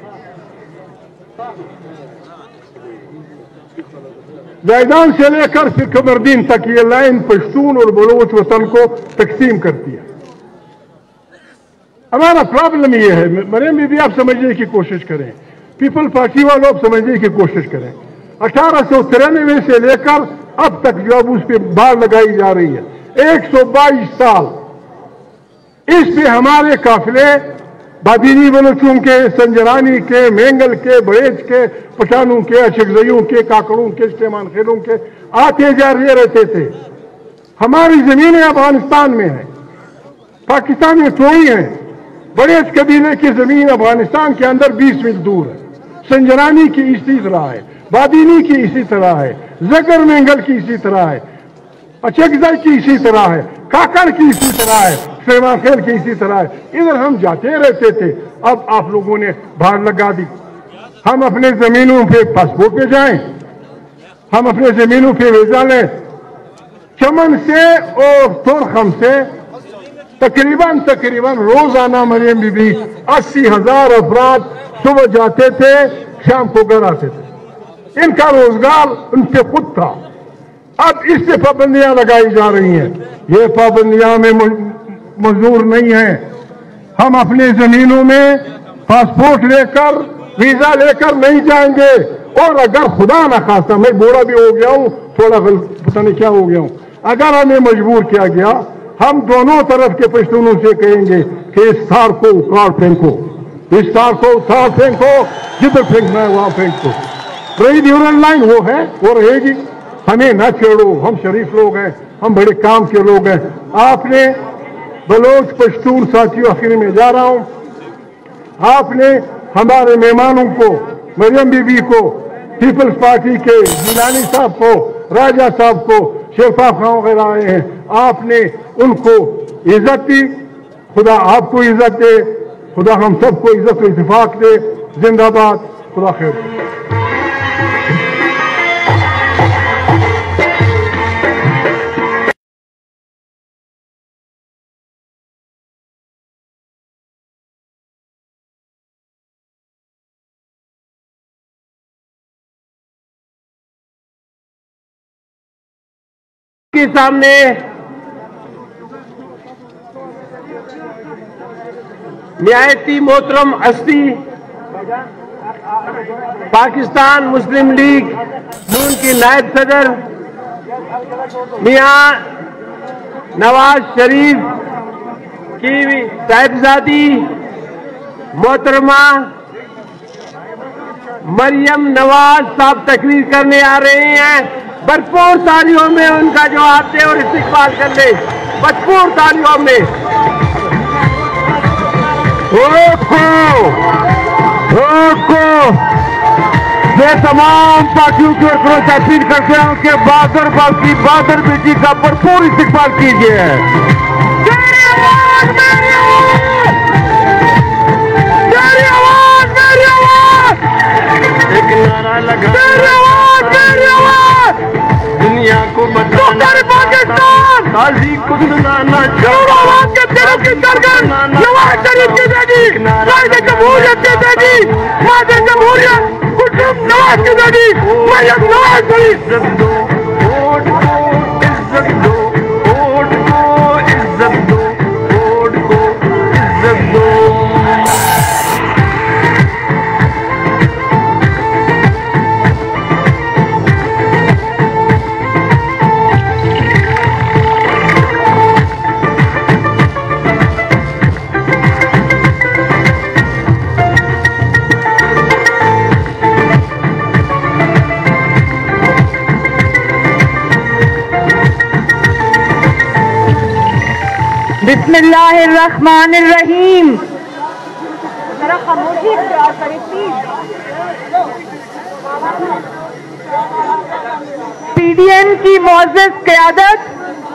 जायदान से लेकर फिर कमरदीन तक ये लाइन पश्तून और बलोच वतन को तकसीम करती है। हमारा प्रॉब्लम ये है, मरियम बीबी आप समझने की कोशिश करें, पीपल पार्टी वालों आप समझने की कोशिश करें, अठारह सौ तिरानवे से लेकर अब तक जो अब उस पर बाढ़ लगाई जा रही है, एक सौ बाईस साल, इस पे हमारे काफिले बादीनी बलोचों के, संजरानी के, मेंगल के, बड़ेज के, पठानों के, अशकजइयों के, काकड़ों के, इस्तेमान खेलों के आते जा रहे रहते थे। हमारी जमीनें अफगानिस्तान में है, पाकिस्तान में थोड़ी है। बड़ेज कबीले की जमीन अफगानिस्तान के अंदर बीस मील दूर है, संजरानी की इसी तरह है, बादीनी की इसी तरह है, जगर मेंगल की इसी तरह है, अचकजई की इसी तरह है, काकड़ की इसी तरह है, इस्तेमान खेल की इसी तरह है। इधर हम जाते रहते थे, अब आप लोगों ने बाढ़ लगा दी। हम अपने जमीनों पे पासपोर्ट पे जाएं, हम अपने जमीनों पे वीजा लें। चमन से और तोरखम से तकरीबन तकरीबन रोजाना मरियम बीबी अस्सी हजार अफराद सुबह जाते थे, शाम को घर आते थे। इनका रोजगार उनसे खुद था। अब इससे पाबंदियां लगाई जा रही हैं, ये पाबंदियां में मजदूर नहीं है। हम अपने जमीनों में पासपोर्ट लेकर, वीजा लेकर नहीं जाएंगे। और अगर खुदा न खास्ता, मैं बूढ़ा भी हो गया हूं, थोड़ा पता नहीं क्या हो गया हूं, अगर हमें मजबूर किया गया, हम दोनों तरफ के पश्तूनों से कहेंगे कि इस तार को उखाड़ फेंको, इस तार को उखाड़ फेंको, जिधर फेंकना है वहां फेंको। रही ड्यूरेंट लाइन वो है, वो रहेगी। हमें न छेड़ो, हम शरीफ लोग हैं, हम बड़े काम के लोग हैं। आपने बलोच पश्तून साथियों, आखिर में जा रहा हूं, आपने हमारे मेहमानों को, मरियम बीबी को, पीपल्स पार्टी के जिलानी साहब को, राजा साहब को, शेरफा खां वगैरह आए हैं, आपने उनको इज्जत दी। खुदा आपको इज्जत दे, खुदा हम सबको इज्जत और इत्तेफाक दे। जिंदाबाद, खुदा खैर। के सामने न्यायती मोहतरम अस्ती पाकिस्तान मुस्लिम लीग नून की नायब सदर मियां नवाज शरीफ की साहिबजादी मोहतरमा मरियम नवाज साहब तकरीर करने आ रहे हैं। भरपूर तालियों में उनका जवाब दे और इस्तिकबाल कर ले, भरपूर तालियों में। रोको, रोको। ये तमाम पार्टियों के वर्करों से अपील करते हैं कि बहादुर बाकी बहादुर बेटी का भरपूर इस्तिकबाल कीजिए। मेरी आवाज, मेरी आवाज, मेरी आवाज, मेरी आवाज, एक नारा लगा, मेरी आवाज, मेरी आवाज, दुनिया को बताना पाकिस्तान। غازی کو سنانا چاہتا کے دلوں کی درگاہ نواز شریف کی بیٹی قائد جمہوریت کی بیٹی مادر جمہوریت کلثوم نواز کی بیٹی مریم نواز شریف عزت دو ووٹ کو عزت دو ووٹ کو عزت دو ووٹ کو عزت دو بسم اللہ الرحمن الرحیم. ذرا خاموشی اختیار کریں پلیز. پی ڈی ایم کی معزز قیادت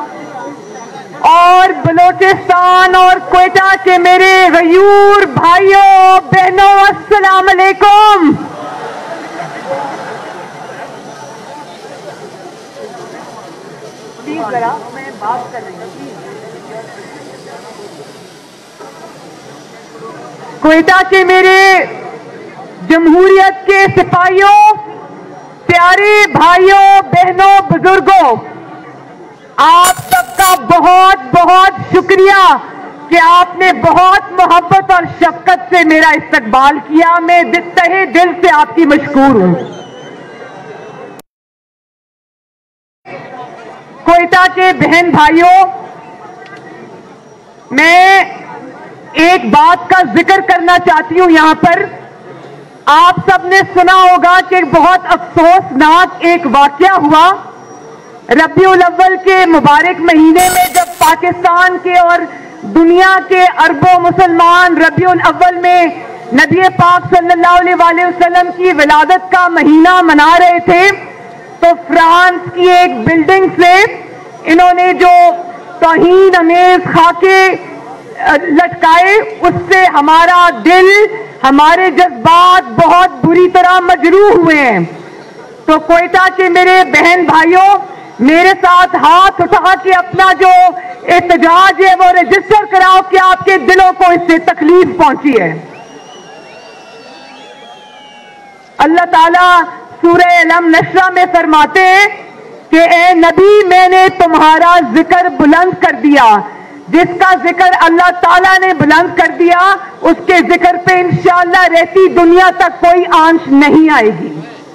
اور بلوچستان اور کوئٹہ کے میرے غیور بھائیوں بہنوں السلام علیکم. پلیز ذرا میں بات کر رہی ہوں. کوئٹہ کے میرے جمہوریت کے سپاہیوں، پیارے بھائیوں بہنوں بزرگوں، آپ سب کا بہت بہت شکریہ کہ آپ نے بہت محبت اور شفقت سے میرا استقبال کیا. میں تہہ دل سے آپ کی مشکور ہوں. کوئٹہ کے بہن بھائیوں، میں ایک بات کا ذکر کرنا چاہتی ہوں یہاں پر. آپ سب نے سنا ہوگا کہ بہت افسوسناک ایک واقعہ ہوا ربیع الاول کے مبارک مہینے میں، جب پاکستان کے اور دنیا کے اربوں مسلمان ربیع الاول میں نبی پاک صلی اللہ علیہ وآلہ وسلم کی ولادت کا مہینہ منا رہے تھے. تو فرانس کی ایک بلڈنگ سے انہوں نے جو توہین امیز خاکے لٹکائے، اس سے ہمارا دل، ہمارے جذبات بہت بری طرح مجروح ہوئے ہیں. تو کوئٹہ کے میرے بہن بھائیوں، میرے ساتھ ہاتھ اٹھا کے اپنا جو احتجاج ہے وہ رجسٹر کراؤ کہ آپ کے دلوں کو اس سے تکلیف پہنچی ہے. اللہ تعالیٰ سورہ علم نشرہ میں فرماتے ہیں کہ اے نبی، میں نے تمہارا ذکر بلند کر دیا. جس کا ذکر اللہ تعالیٰ نے بلند کر دیا، اس کے ذکر پہ انشاءاللہ رہتی دنیا تک کوئی آنچ نہیں آئے گی.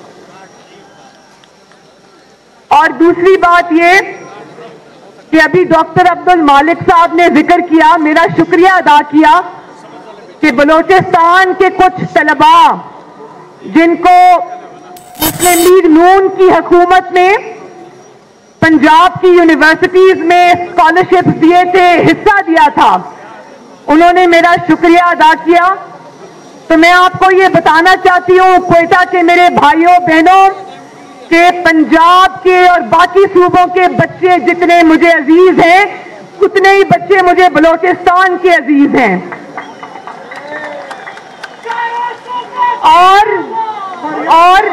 اور دوسری بات یہ کہ ابھی ڈاکٹر عبد المالک صاحب نے ذکر کیا، میرا شکریہ ادا کیا کہ بلوچستان کے کچھ طلباء جن کو مسلم لیگ نون کی حکومت نے پنجاب کی یونیورسٹیز میں اسکالرشپ دیے تھے، حصہ دیا تھا، انہوں نے میرا شکریہ ادا کیا. تو میں آپ کو یہ بتانا چاہتی ہوں کوئٹہ کے میرے بھائیوں بہنوں کہ پنجاب کے اور باقی صوبوں کے بچے جتنے مجھے عزیز ہیں، اتنے ہی بچے مجھے بلوچستان کے عزیز ہیں. اور اور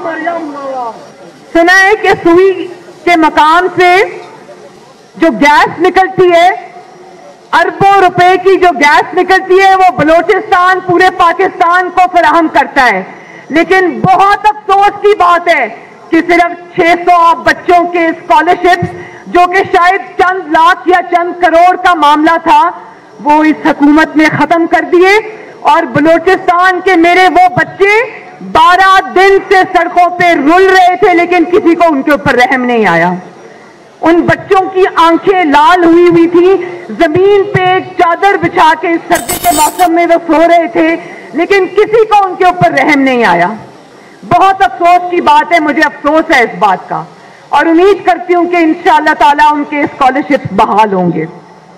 سنا ہے کہ سوئی کے مقام سے جو گیس نکلتی ہے، اربوں روپے کی جو گیس نکلتی ہے، وہ بلوچستان پورے پاکستان کو فراہم کرتا ہے. لیکن بہت افسوس کی بات ہے کہ صرف چھ سو بچوں کے اسکالرشپس، جو کہ شاید چند لاکھ یا چند کروڑ کا معاملہ تھا، وہ اس حکومت نے ختم کر دیے. اور بلوچستان کے میرے وہ بچے بارہ دن سے سڑکوں پہ رول رہے تھے، لیکن کسی کو ان کے اوپر رحم نہیں آیا. ان بچوں کی آنکھیں لال ہوئی ہوئی تھی، زمین پہ ایک چادر بچھا کے اس سردی کے موسم میں وہ سو رہے تھے، لیکن کسی کو ان کے اوپر رحم نہیں آیا. بہت افسوس کی بات ہے، مجھے افسوس ہے اس بات کا، اور امید کرتی ہوں کہ انشاءاللہ تعالیٰ ان کے اسکالرشپس بحال ہوں گے.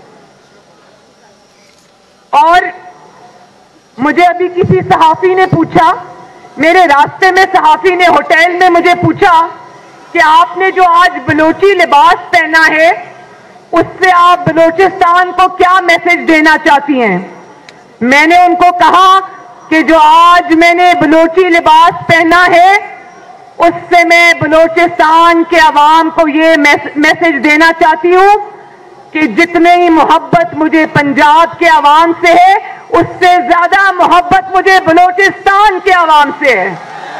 اور مجھے ابھی کسی صحافی نے پوچھا، میرے راستے میں صحافی نے ہوٹل میں مجھے پوچھا کہ آپ نے جو آج بلوچی لباس پہنا ہے، اس سے آپ بلوچستان کو کیا میسج دینا چاہتی ہیں؟ میں نے ان کو کہا کہ جو آج میں نے بلوچی لباس پہنا ہے، اس سے میں بلوچستان کے عوام کو یہ میسج دینا چاہتی ہوں کہ جتنی محبت مجھے پنجاب کے عوام سے ہے اس سے زیادہ محبت مجھے بلوچستان کے عوام سے ہے.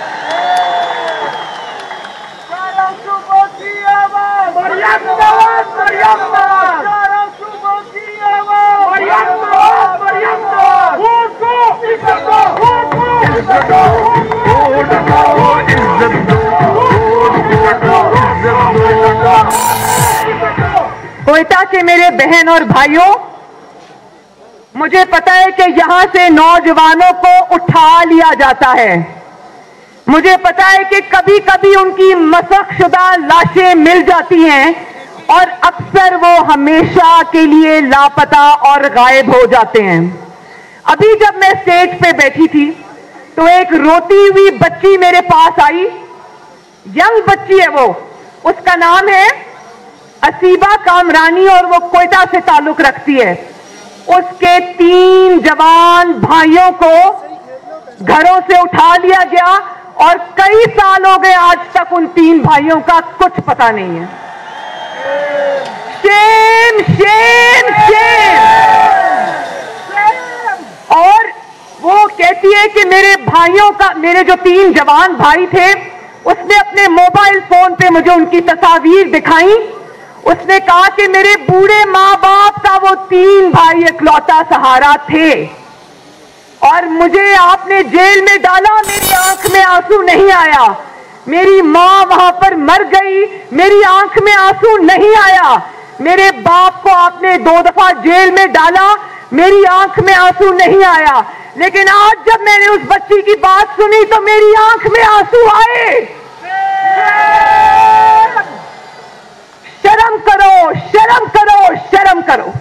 کوئٹہ کے میرے بہن اور بھائیوں، مجھے پتا ہے کہ یہاں سے نوجوانوں کو اٹھا لیا جاتا ہے. مجھے پتا ہے کہ کبھی کبھی ان کی مسخ شدہ لاشیں مل جاتی ہیں اور اکثر وہ ہمیشہ کے لیے لاپتہ اور غائب ہو جاتے ہیں. ابھی جب میں اسٹیج پہ بیٹھی تھی تو ایک روتی ہوئی بچی میرے پاس آئی. ینگ بچی ہے وہ، اس کا نام ہے اسیبہ کامرانی اور وہ کوئٹہ سے تعلق رکھتی ہے. اس کے تین جوان بھائیوں کو گھروں سے اٹھا لیا گیا اور کئی سال ہو گئے آج تک ان تین بھائیوں کا کچھ پتہ نہیں ہے. شیم شیم شیم. اور وہ کہتی ہے کہ میرے بھائیوں کا، میرے جو تین جوان بھائی تھے، اس نے اپنے موبائل فون پہ مجھے ان کی تصاویر دکھائیں. اس نے کہا کہ میرے بوڑھے ماں باپ کا وہ تین بھائی اکلوتا سہارا تھے اور مجھے آپ نے جیل میں ڈالا، میری آنکھ میں آنسو نہیں آیا. میری ماں وہاں پر مر گئی، میری آنکھ میں آنسو نہیں آیا. میرے باپ کو آپ نے دو دفعہ جیل میں ڈالا، میری آنکھ میں آنسو نہیں آیا. لیکن آج جب میں نے اس بچی کی بات سنی تو میری آنکھ میں آنسو آئے. شرم کرو، شرم کرو، شرم کرو.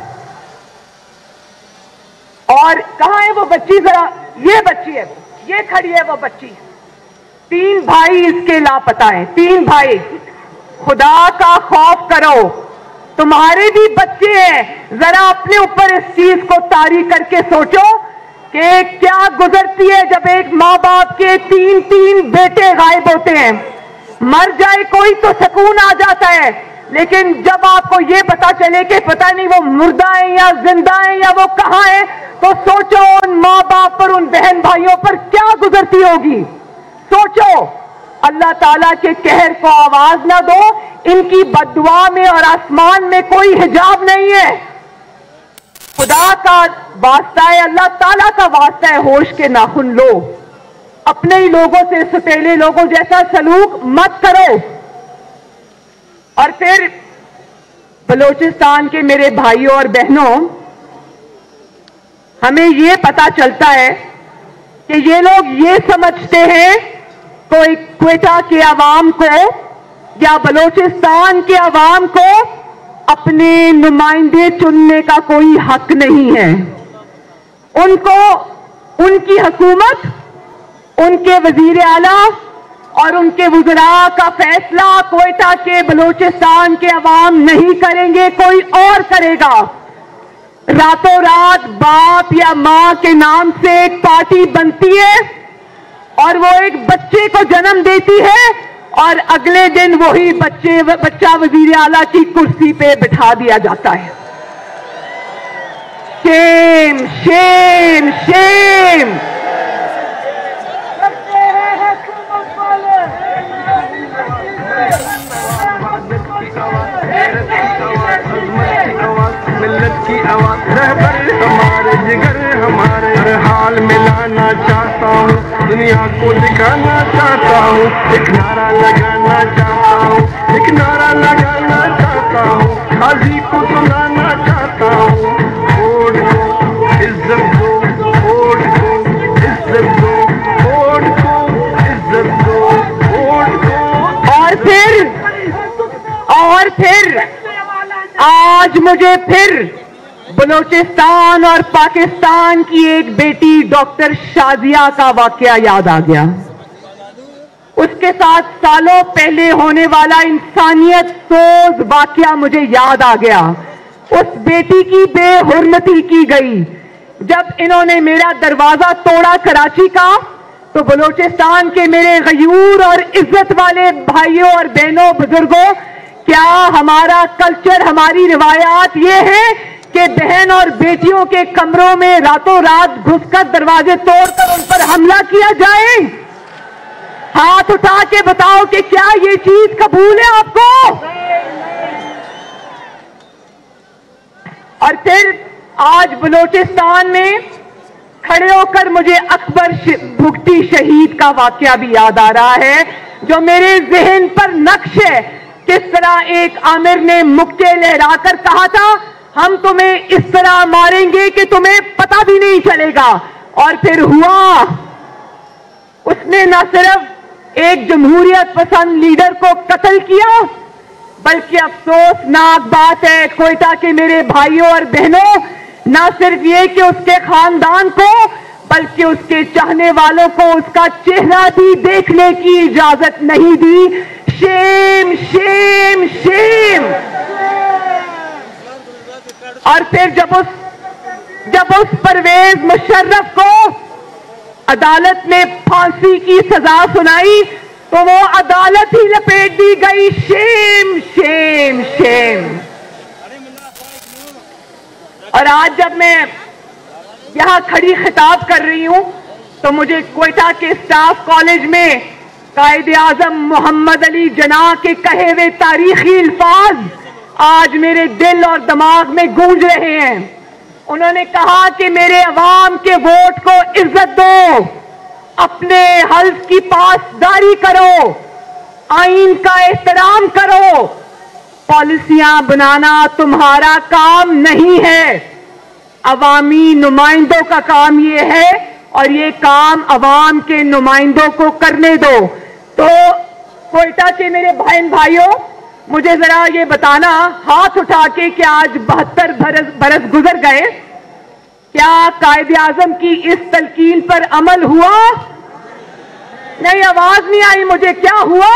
اور کہاں ہے وہ بچی؟ ذرا یہ بچی ہے، یہ کھڑی ہے وہ بچی. تین بھائی اس کے لاپتہ ہیں، تین بھائی. خدا کا خوف کرو، تمہارے بھی بچے ہیں. ذرا اپنے اوپر اس چیز کو طاری کر کے سوچو کہ کیا گزرتی ہے جب ایک ماں باپ کے تین تین بیٹے غائب ہوتے ہیں. مر جائے کوئی تو سکون آ جاتا ہے، لیکن جب آپ کو یہ پتا چلے کہ پتہ نہیں وہ مردہ ہیں یا زندہ ہیں یا وہ کہاں ہیں، تو سوچو ان ماں باپ پر، ان بہن بھائیوں پر کیا گزرتی ہوگی. سوچو. اللہ تعالیٰ کے قہر کو آواز نہ دو. ان کی بد دعا میں اور آسمان میں کوئی حجاب نہیں ہے. خدا کا واسطہ ہے، اللہ تعالیٰ کا واسطہ ہے، ہوش کے ناخن لو. اپنے ہی لوگوں سے ستیلے لوگوں جیسا سلوک مت کرو. اور پھر بلوچستان کے میرے بھائیوں اور بہنوں، ہمیں یہ پتا چلتا ہے کہ یہ لوگ یہ سمجھتے ہیں کوئی کوئٹہ کے عوام کو یا بلوچستان کے عوام کو اپنے نمائندے چننے کا کوئی حق نہیں ہے. ان کو ان کی حکومت، ان کے وزیر اعلیٰ اور ان کے وزراء کا فیصلہ کوئٹہ کے بلوچستان کے عوام نہیں کریں گے، کوئی اور کرے گا. راتوں رات باپ یا ماں کے نام سے ایک پارٹی بنتی ہے اور وہ ایک بچے کو جنم دیتی ہے اور اگلے دن وہی بچے بچہ وزیر اعلیٰ کی کرسی پہ بٹھا دیا جاتا ہے. شیم شیم شیم. ملت کی آواز رہبر ہمارے جگر ہمارے ہر حال میں لانا چاہتا ہوں، دنیا کو دکھانا چاہتا ہوں، ایک نعرہ لگانا چاہتا ہوں، ایک نعرہ لگانا چاہتا ہوں، قاضی کو سنانا چاہتا ہوں. ووٹ کو عزت دو، ووٹ کو عزت دو، ووٹ کو عزت دو، ووٹ کو. اور پھر اور پھر آج مجھے پھر بلوچستان اور پاکستان کی ایک بیٹی ڈاکٹر شازیہ کا واقعہ یاد آ گیا. اس کے ساتھ سالوں پہلے ہونے والا انسانیت سوز واقعہ مجھے یاد آ گیا. اس بیٹی کی بے حرمتی کی گئی. جب انہوں نے میرا دروازہ توڑا کراچی کا تو بلوچستان کے میرے غیور اور عزت والے بھائیوں اور بہنوں بزرگوں، क्या हमारा कल्चर, हमारी रिवायात ये है कि बहन और बेटियों के कमरों में रातों रात घुसकर दरवाजे तोड़कर उन पर हमला किया जाए? हाथ उठा के बताओ कि क्या ये चीज कबूल है आपको? और फिर आज बलूचिस्तान में खड़े होकर मुझे अकबर भुगटी शहीद का वाकया भी याद आ रहा है, जो मेरे जहन पर नक्श है। किस तरह एक आमिर ने मुक्के लहराकर कहा था, हम तुम्हें इस तरह मारेंगे कि तुम्हें पता भी नहीं चलेगा। और फिर हुआ, उसने न सिर्फ एक जमहूरियत पसंद लीडर को कत्ल किया, बल्कि अफसोसनाक बात है कोयटा के मेरे भाइयों और बहनों, न सिर्फ ये कि उसके खानदान को, बल्कि उसके चाहने वालों को उसका चेहरा भी देखने की इजाजत नहीं दी। Shem shame shame. और फिर जब उस जब उस परवेज मुशर्रफ को अदालत ने फांसी की सजा सुनाई तो वो अदालत ही लपेट दी गई। Shame shame shame. और आज जब मैं यहां खड़ी खिताब कर रही हूं तो मुझे कोयटा के स्टाफ कॉलेज में कायदे आजम मोहम्मद अली जिन्ना के कहे हुए तारीखी अल्फाज आज मेरे दिल और दिमाग में गूंज रहे हैं। उन्होंने कहा कि मेरे अवाम के वोट को इज्जत दो, अपने हल्फ की पासदारी करो, आइन का एहतराम करो, पॉलिसियां बनाना तुम्हारा काम नहीं है, अवामी नुमाइंदों का काम ये है और ये काम अवाम के नुमाइंदों को करने दो। तो कोयटा के मेरे बहन भाइयों, मुझे जरा ये बताना हाथ उठा के कि आज बहत्तर बरस बरस गुजर गए, क्या कायदे आजम की इस तलकीन पर अमल हुआ? नहीं, आवाज नहीं आई मुझे। क्या हुआ?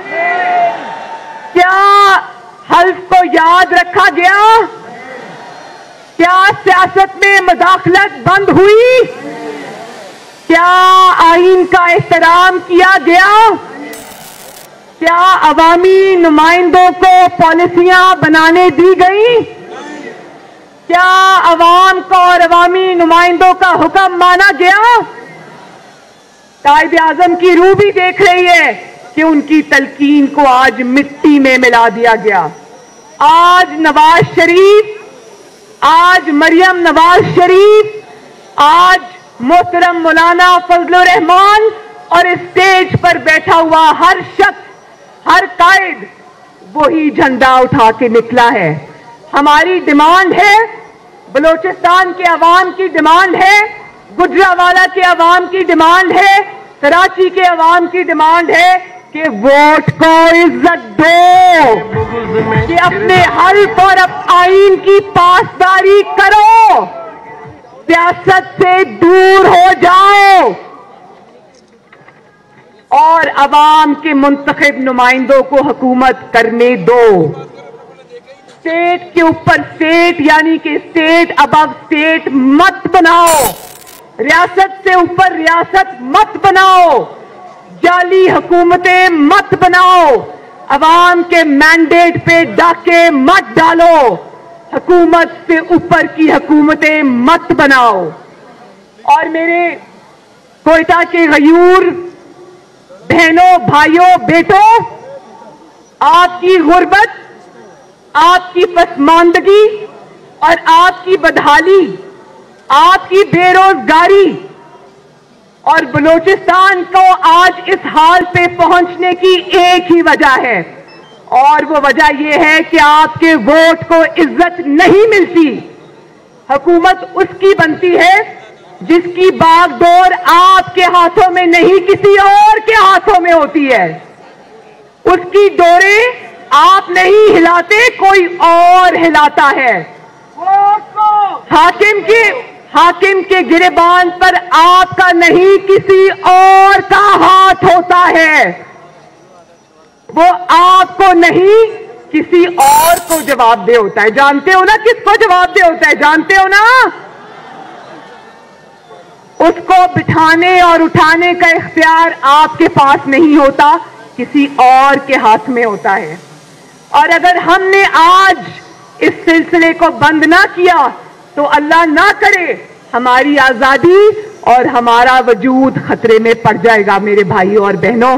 क्या हल्फ को याद रखा गया? क्या सियासत में मदाखलत बंद हुई? क्या आइन का एहतराम किया गया? क्या अवामी नुमाइंदों को पॉलिसियां बनाने दी गई? क्या अवाम को और अवामी नुमाइंदों का हुक्म माना गया? कायदे आजम की रूह भी देख रही है कि उनकी तलकीन को आज मिट्टी में मिला दिया गया। आज नवाज शरीफ, आज मरियम नवाज शरीफ, आज मोहतरम मौलाना फजलुर रहमान और स्टेज पर बैठा हुआ हर शख्स, हर कायद वही झंडा उठा के निकला है। हमारी डिमांड है, बलूचिस्तान के अवाम की डिमांड है, गुजरावाला के अवाम की डिमांड है, कराची के अवाम की डिमांड है कि वोट को इज्जत दो, कि अपने हल्फ और आइन की पासदारी करो, सियासत से दूर हो जाओ और अवाम के मुंतखब नुमाइंदों को हुकूमत करने दो। स्टेट के ऊपर स्टेट यानी कि स्टेट अबव स्टेट मत बनाओ, रियासत से ऊपर रियासत मत बनाओ, जाली हुकूमतें मत बनाओ, अवाम के मैंडेट पे डाके मत डालो, हुकूमत से ऊपर की हुकूमतें मत बनाओ। और मेरे कोयटा के गयूर बहनों, भाइयों, बेटों, आपकी गुर्बत, आपकी पसमानदगी और आपकी बदहाली, आपकी बेरोजगारी और बलूचिस्तान को आज इस हाल पे पहुंचने की एक ही वजह है, और वो वजह यह है कि आपके वोट को इज्जत नहीं मिलती। हुकूमत उसकी बनती है जिसकी बागडोर आपके हाथों में नहीं किसी और के हाथों में होती है। उसकी डोरें आप नहीं हिलाते, कोई और हिलाता है। हाकिम के हाकिम के गिरेबान पर आपका नहीं किसी और का हाथ होता है। वो आपको नहीं किसी और को जवाब दे होता है। जानते हो ना किसको जवाब दे होता है? जानते हो ना? उसको बिठाने और उठाने का इख्तियार आपके पास नहीं होता, किसी और के हाथ में होता है। اور اگر ہم نے آج اس سلسلے کو بند نہ کیا تو اللہ نہ کرے ہماری آزادی اور ہمارا وجود خطرے میں پڑ جائے گا میرے بھائیوں اور بہنوں.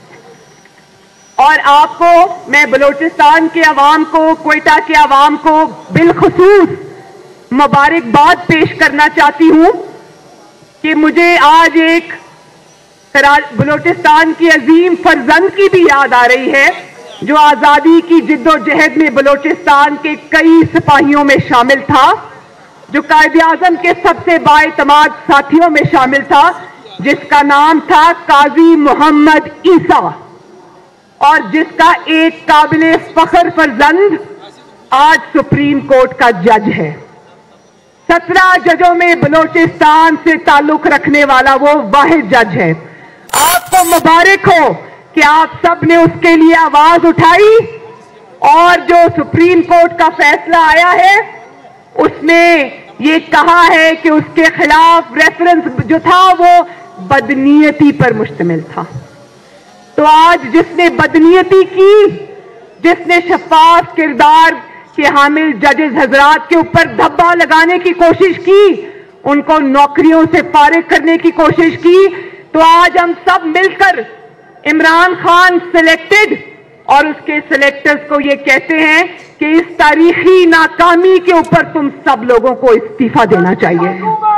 اور آپ کو میں بلوچستان کے عوام کو، کوئٹہ کے عوام کو بالخصوص مبارکباد پیش کرنا چاہتی ہوں کہ مجھے آج ایک بلوچستان کی عظیم فرزند کی بھی یاد آ رہی ہے جو آزادی کی جد و جہد میں بلوچستان کے کئی سپاہیوں میں شامل تھا، جو قائد اعظم کے سب سے بااعتماد ساتھیوں میں شامل تھا، جس کا نام تھا قاضی محمد عیسیٰ، اور جس کا ایک قابل فخر فرزند آج سپریم کورٹ کا جج ہے. سترہ ججوں میں بلوچستان سے تعلق رکھنے والا وہ واحد جج ہے. آپ کو مبارک ہو کہ آپ سب نے اس کے لیے آواز اٹھائی، اور جو سپریم کورٹ کا فیصلہ آیا ہے اس میں یہ کہا ہے کہ اس کے خلاف ریفرنس جو تھا وہ بدنیتی پر مشتمل تھا. تو آج جس نے بدنیتی کی، جس نے شفاف کردار کے حامل ججز حضرات کے اوپر دھبا لگانے کی کوشش کی، ان کو نوکریوں سے فارغ کرنے کی کوشش کی، تو آج ہم سب مل کر عمران خان سلیکٹڈ اور اس کے سلیکٹرز کو یہ کہتے ہیں کہ اس تاریخی ناکامی کے اوپر تم سب لوگوں کو استعفیٰ دینا چاہیے.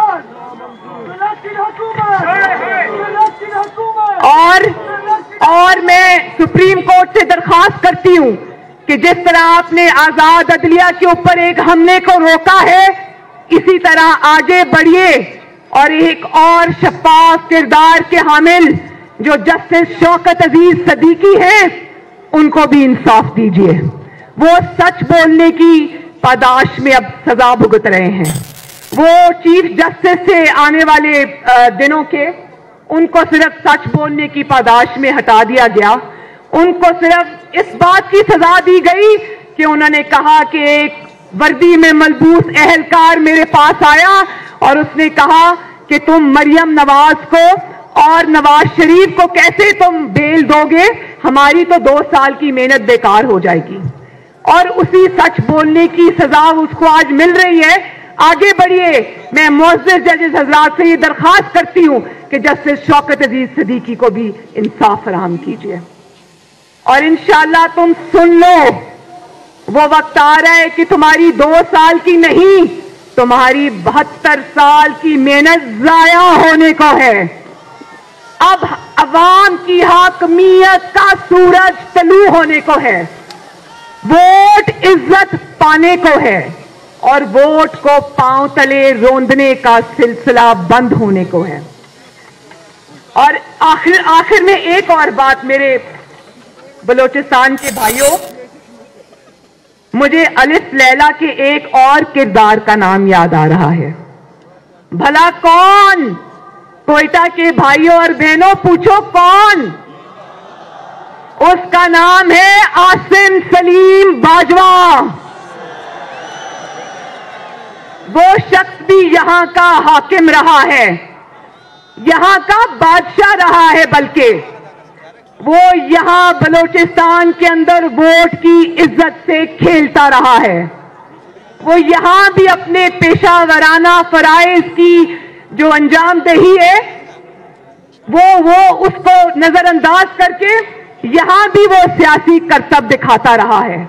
اور اور میں سپریم کورٹ سے درخواست کرتی ہوں کہ جس طرح آپ نے آزاد عدلیہ کے اوپر ایک حملے کو روکا ہے، اسی طرح آگے بڑھیے اور ایک اور شفاف کردار کے حامل جو جسٹس شوکت عزیز صدیقی ہیں ان کو بھی انصاف دیجیے. وہ سچ بولنے کی پاداش میں اب سزا بھگت رہے ہیں. وہ چیف جسٹس سے آنے والے دنوں کے ان کو صرف سچ بولنے کی پاداش میں ہٹا دیا گیا. ان کو صرف اس بات کی سزا دی گئی کہ انہوں نے کہا کہ ایک وردی میں ملبوس اہلکار میرے پاس آیا اور اس نے کہا کہ تم مریم نواز کو اور نواز شریف کو کیسے تم بیل دو گے، ہماری تو دو سال کی محنت بیکار ہو جائے گی. اور اسی سچ بولنے کی سزا اس کو آج مل رہی ہے. آگے بڑھیے. میں معزز ججز حضرات سے یہ درخواست کرتی ہوں کہ جسٹس شوکت عزیز صدیقی کو بھی انصاف فراہم کیجیے. اور انشاءاللہ تم سن لو، وہ وقت آ رہا ہے کہ تمہاری دو سال کی نہیں، تمہاری بہتر سال کی محنت ضائع ہونے کو ہے. اب عوام کی حاکمیت کا سورج طلوع ہونے کو ہے. ووٹ عزت پانے کو ہے اور ووٹ کو پاؤں تلے روندنے کا سلسلہ بند ہونے کو ہے. اور آخر آخر میں ایک اور بات میرے بلوچستان کے بھائیوں، مجھے الف لیلا کے ایک اور کردار کا نام یاد آ رہا ہے. بھلا کون؟ کوئٹہ کے بھائیوں اور بہنوں پوچھو کون؟ اس کا نام ہے عاصم سلیم باجوہ. وہ شخص بھی یہاں کا حاکم رہا ہے، یہاں کا بادشاہ رہا ہے، بلکہ وہ یہاں بلوچستان کے اندر ووٹ کی عزت سے کھیلتا رہا ہے. وہ یہاں بھی اپنے پیشہ ورانہ فرائض کی جو انجام دہی ہے وہ وہ اس کو نظر انداز کر کے یہاں بھی وہ سیاسی کرتب دکھاتا رہا ہے.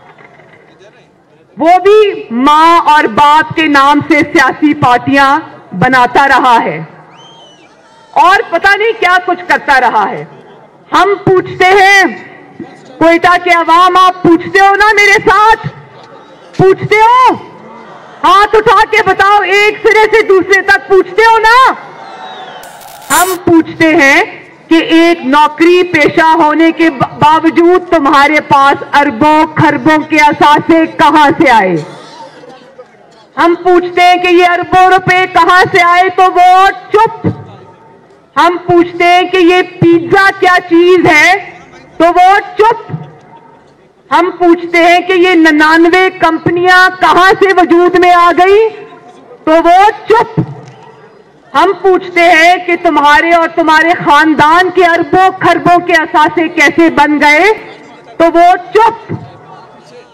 وہ بھی ماں اور باپ کے نام سے سیاسی پارٹیاں بناتا رہا ہے اور پتہ نہیں کیا کچھ کرتا رہا ہے. ہم پوچھتے ہیں، کوئٹہ کے عوام، آپ پوچھتے ہو نا میرے ساتھ؟ پوچھتے ہو؟ ہاتھ اٹھا کے بتاؤ، ایک سرے سے دوسرے تک پوچھتے ہو نا؟ ہم پوچھتے ہیں کہ ایک نوکری پیشہ ہونے کے باوجود تمہارے پاس اربوں خربوں کے اثاثے کہاں سے آئے؟ ہم پوچھتے ہیں کہ یہ اربوں روپے کہاں سے آئے تو وہ چپ. ہم پوچھتے ہیں کہ یہ پیزا کیا چیز ہے تو وہ چپ. ہم پوچھتے ہیں کہ یہ ننانوے کمپنیاں کہاں سے وجود میں آ گئی تو وہ چپ. ہم پوچھتے ہیں کہ تمہارے اور تمہارے خاندان کے اربوں خربوں کے اثاثے کیسے بن گئے تو وہ چپ.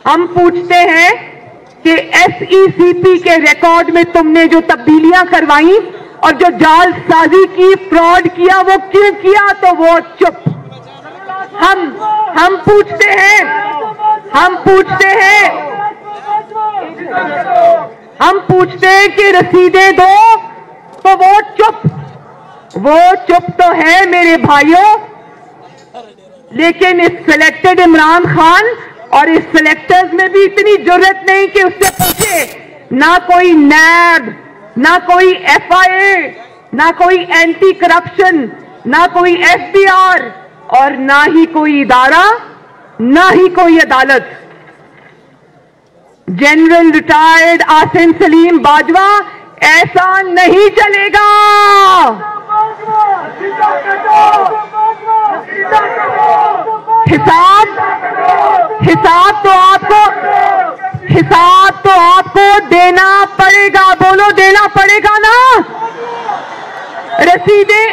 ہم پوچھتے ہیں کہ ایس ای سی پی کے ریکارڈ میں تم نے جو تبدیلیاں کروائی اور جو جال سازی کی، فراڈ کیا، وہ کیوں کیا؟ تو وہ چپ. ہم ہم پوچھتے ہیں ہم پوچھتے ہیں ہم پوچھتے ہیں کہ رسیدیں دو، تو وہ چپ. وہ چپ تو ہے میرے بھائیوں، لیکن اس سلیکٹڈ عمران خان اور اس سلیکٹرز میں بھی اتنی جرت نہیں کہ اس سے پوچھے. نہ کوئی نیب، نہ کوئی ایف آئی اے، نہ کوئی اینٹی کرپشن، نہ کوئی ایف بی آر، اور نہ ہی کوئی ادارہ، نہ ہی کوئی عدالت. جنرل ریٹائرڈ آصم سلیم باجوہ، ایسا نہیں چلے گا. حساب حساب تو آپ کو حساب تو آپ کو دینا پڑے گا. بولو، دینا پڑے گا نا. رسیدیں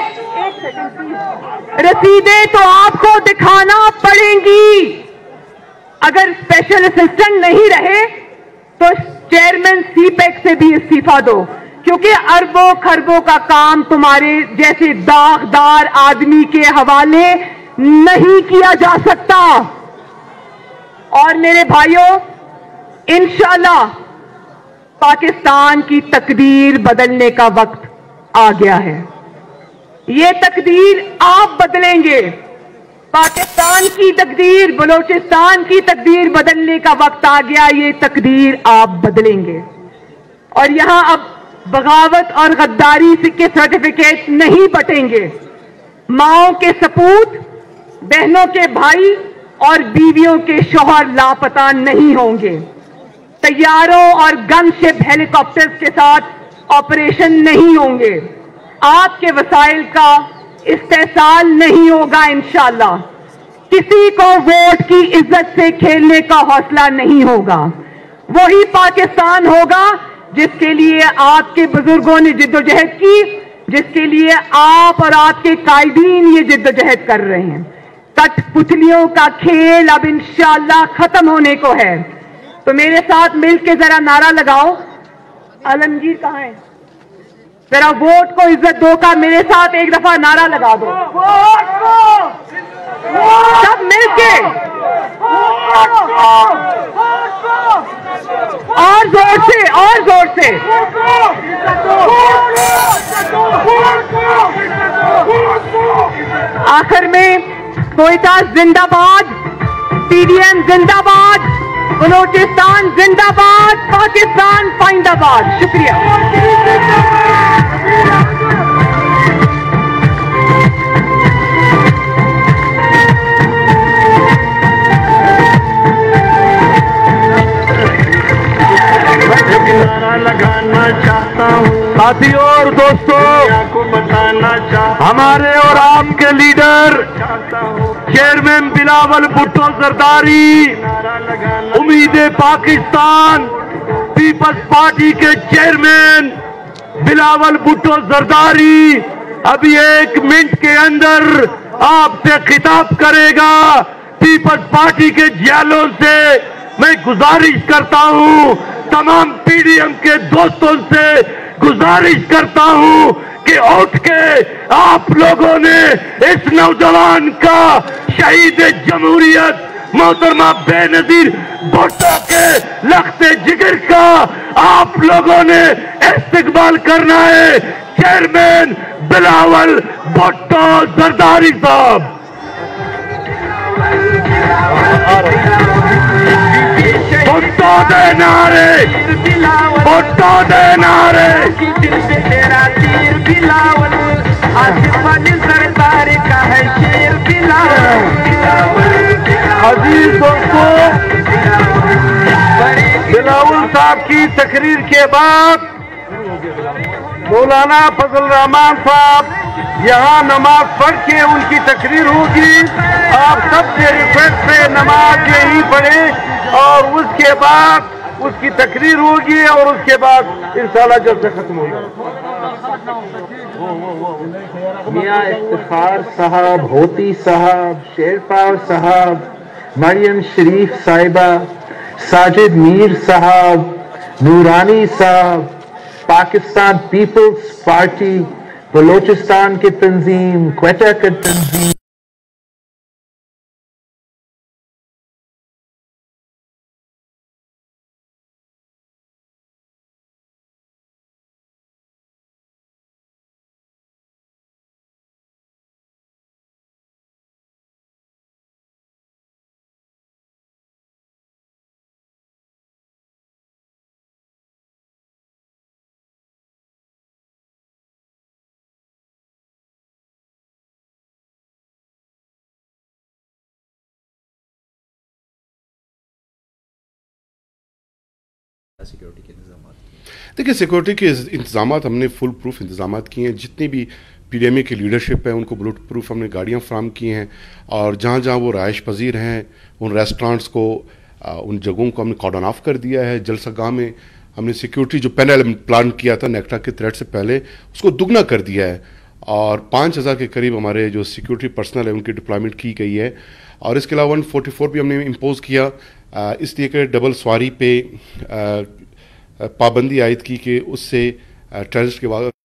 رسیدیں تو آپ کو دکھانا پڑیں گی. اگر اسپیشل اسسٹنٹ نہیں رہے تو چیئرمین سی پیک سے بھی استعفیٰ دو، کیونکہ اربوں خربوں کا کام تمہارے جیسے داغدار آدمی کے حوالے نہیں کیا جا سکتا. اور میرے بھائیوں، انشاءاللہ پاکستان کی تقدیر بدلنے کا وقت آ گیا ہے. یہ تقدیر آپ بدلیں گے. پاکستان کی تقدیر، بلوچستان کی تقدیر بدلنے کا وقت آ گیا. یہ تقدیر آپ بدلیں گے. اور یہاں اب بغاوت اور غداری کے سرٹیفکیٹ نہیں بٹیں گے. ماؤں کے سپوت، بہنوں کے بھائی اور بیویوں کے شوہر لاپتہ نہیں ہوں گے. طیاروں اور گن شپ ہیلی کاپٹرز کے ساتھ آپریشن نہیں ہوں گے. آپ کے وسائل کا استحصال نہیں ہوگا انشاءاللہ. کسی کو ووٹ کی عزت سے کھیلنے کا حوصلہ نہیں ہوگا. وہی پاکستان ہوگا جس کے لیے آپ کے بزرگوں نے جد و جہد کی، جس کے لیے آپ اور آپ کے قائدین یہ جد و جہد کر رہے ہیں. کٹ پتلیوں کا کھیل اب انشاءاللہ ختم ہونے کو ہے. تو میرے ساتھ مل کے ذرا نعرہ لگاؤ. عالمگیر کہاں ہے؟ ذرا ووٹ کو عزت دو کا میرے ساتھ ایک دفعہ نعرہ لگا دو. سب مل کے اور زور سے اور زور سے. آخر میں کوئٹہ زندہ باد، پی ڈی ایم زندہ باد، بلوچستان زندہ باد، پاکستان پائندہ باد. شکریہ. لگانا چاہتا ہوں ساتھیوں اور دوستوں، کو بتانا چاہتا ہمارے اور آپ کے لیڈر چیئرمین بلاول بھٹو زرداری، امید پاکستان پیپلز پارٹی کے چیئرمین بلاول بھٹو زرداری ابھی ایک منٹ کے اندر آپ سے خطاب کرے گا. پیپلز پارٹی کے جیلوں سے میں گزارش کرتا ہوں، تمام پی ڈی ایم کے دوستوں سے گزارش کرتا ہوں کہ اٹھ کے آپ لوگوں نے اس نوجوان کا، شہید جمہوریت محترمہ بے نظیر بھٹو کے لخت جگر کا آپ لوگوں نے استقبال کرنا ہے. چیئرمین بلاول بھٹو زرداری صاحب. بھٹو دے نعرے، بھٹو دے نعرے. عزیز دوستو، بلاول صاحب کی تقریر کے بعد مولانا فضل الرحمان صاحب یہاں نماز پڑھ کے ان کی تقریر ہوگی. آپ سب سے ریکویسٹ ہے نماز یہی پڑھیں اور اس کے بعد اس کی تقریر ہوگی اور اس کے بعد انشاءاللہ جلسہ ختم ہوگا. میاں افتخار صاحب، ہوتی صاحب، شیرپال صاحب، مریم شریف صاحبہ، साजिद मीर साहब, नूरानी साहब, पाकिस्तान पीपल्स पार्टी, बलोचिस्तान की तंजीम, क्वेटा की तंजीम, सिक्योरिटी के इंतजाम। देखिए, सिक्योरिटी के इंतजाम हमने फुल प्रूफ इंतजाम किए हैं। जितनी भी पी डी एम ए की लीडरशिप है उनको बुलेट प्रूफ हमने गाड़ियाँ फ्राहम की हैं, और जहाँ जहाँ वो रहायश पजीर हैं उन रेस्टोरेंट्स को, उन जगहों को हमने कॉर्डन ऑफ कर दिया है। जलसगाह में हमने सिक्योरिटी जो पहले प्लान किया था नेक्टा के थ्रेट से पहले, उसको दुगना कर दिया है, और पाँच हज़ार के करीब हमारे जो सिक्योरिटी पर्सनल है उनकी डिप्लॉयमेंट की गई है। और इसके अलावा वन फोर्टी फोर भी हमने इम्पोज किया, इसलिए कि डबल सवारी पे पाबंदी आयद की कि उससे टेररिस्ट के बाद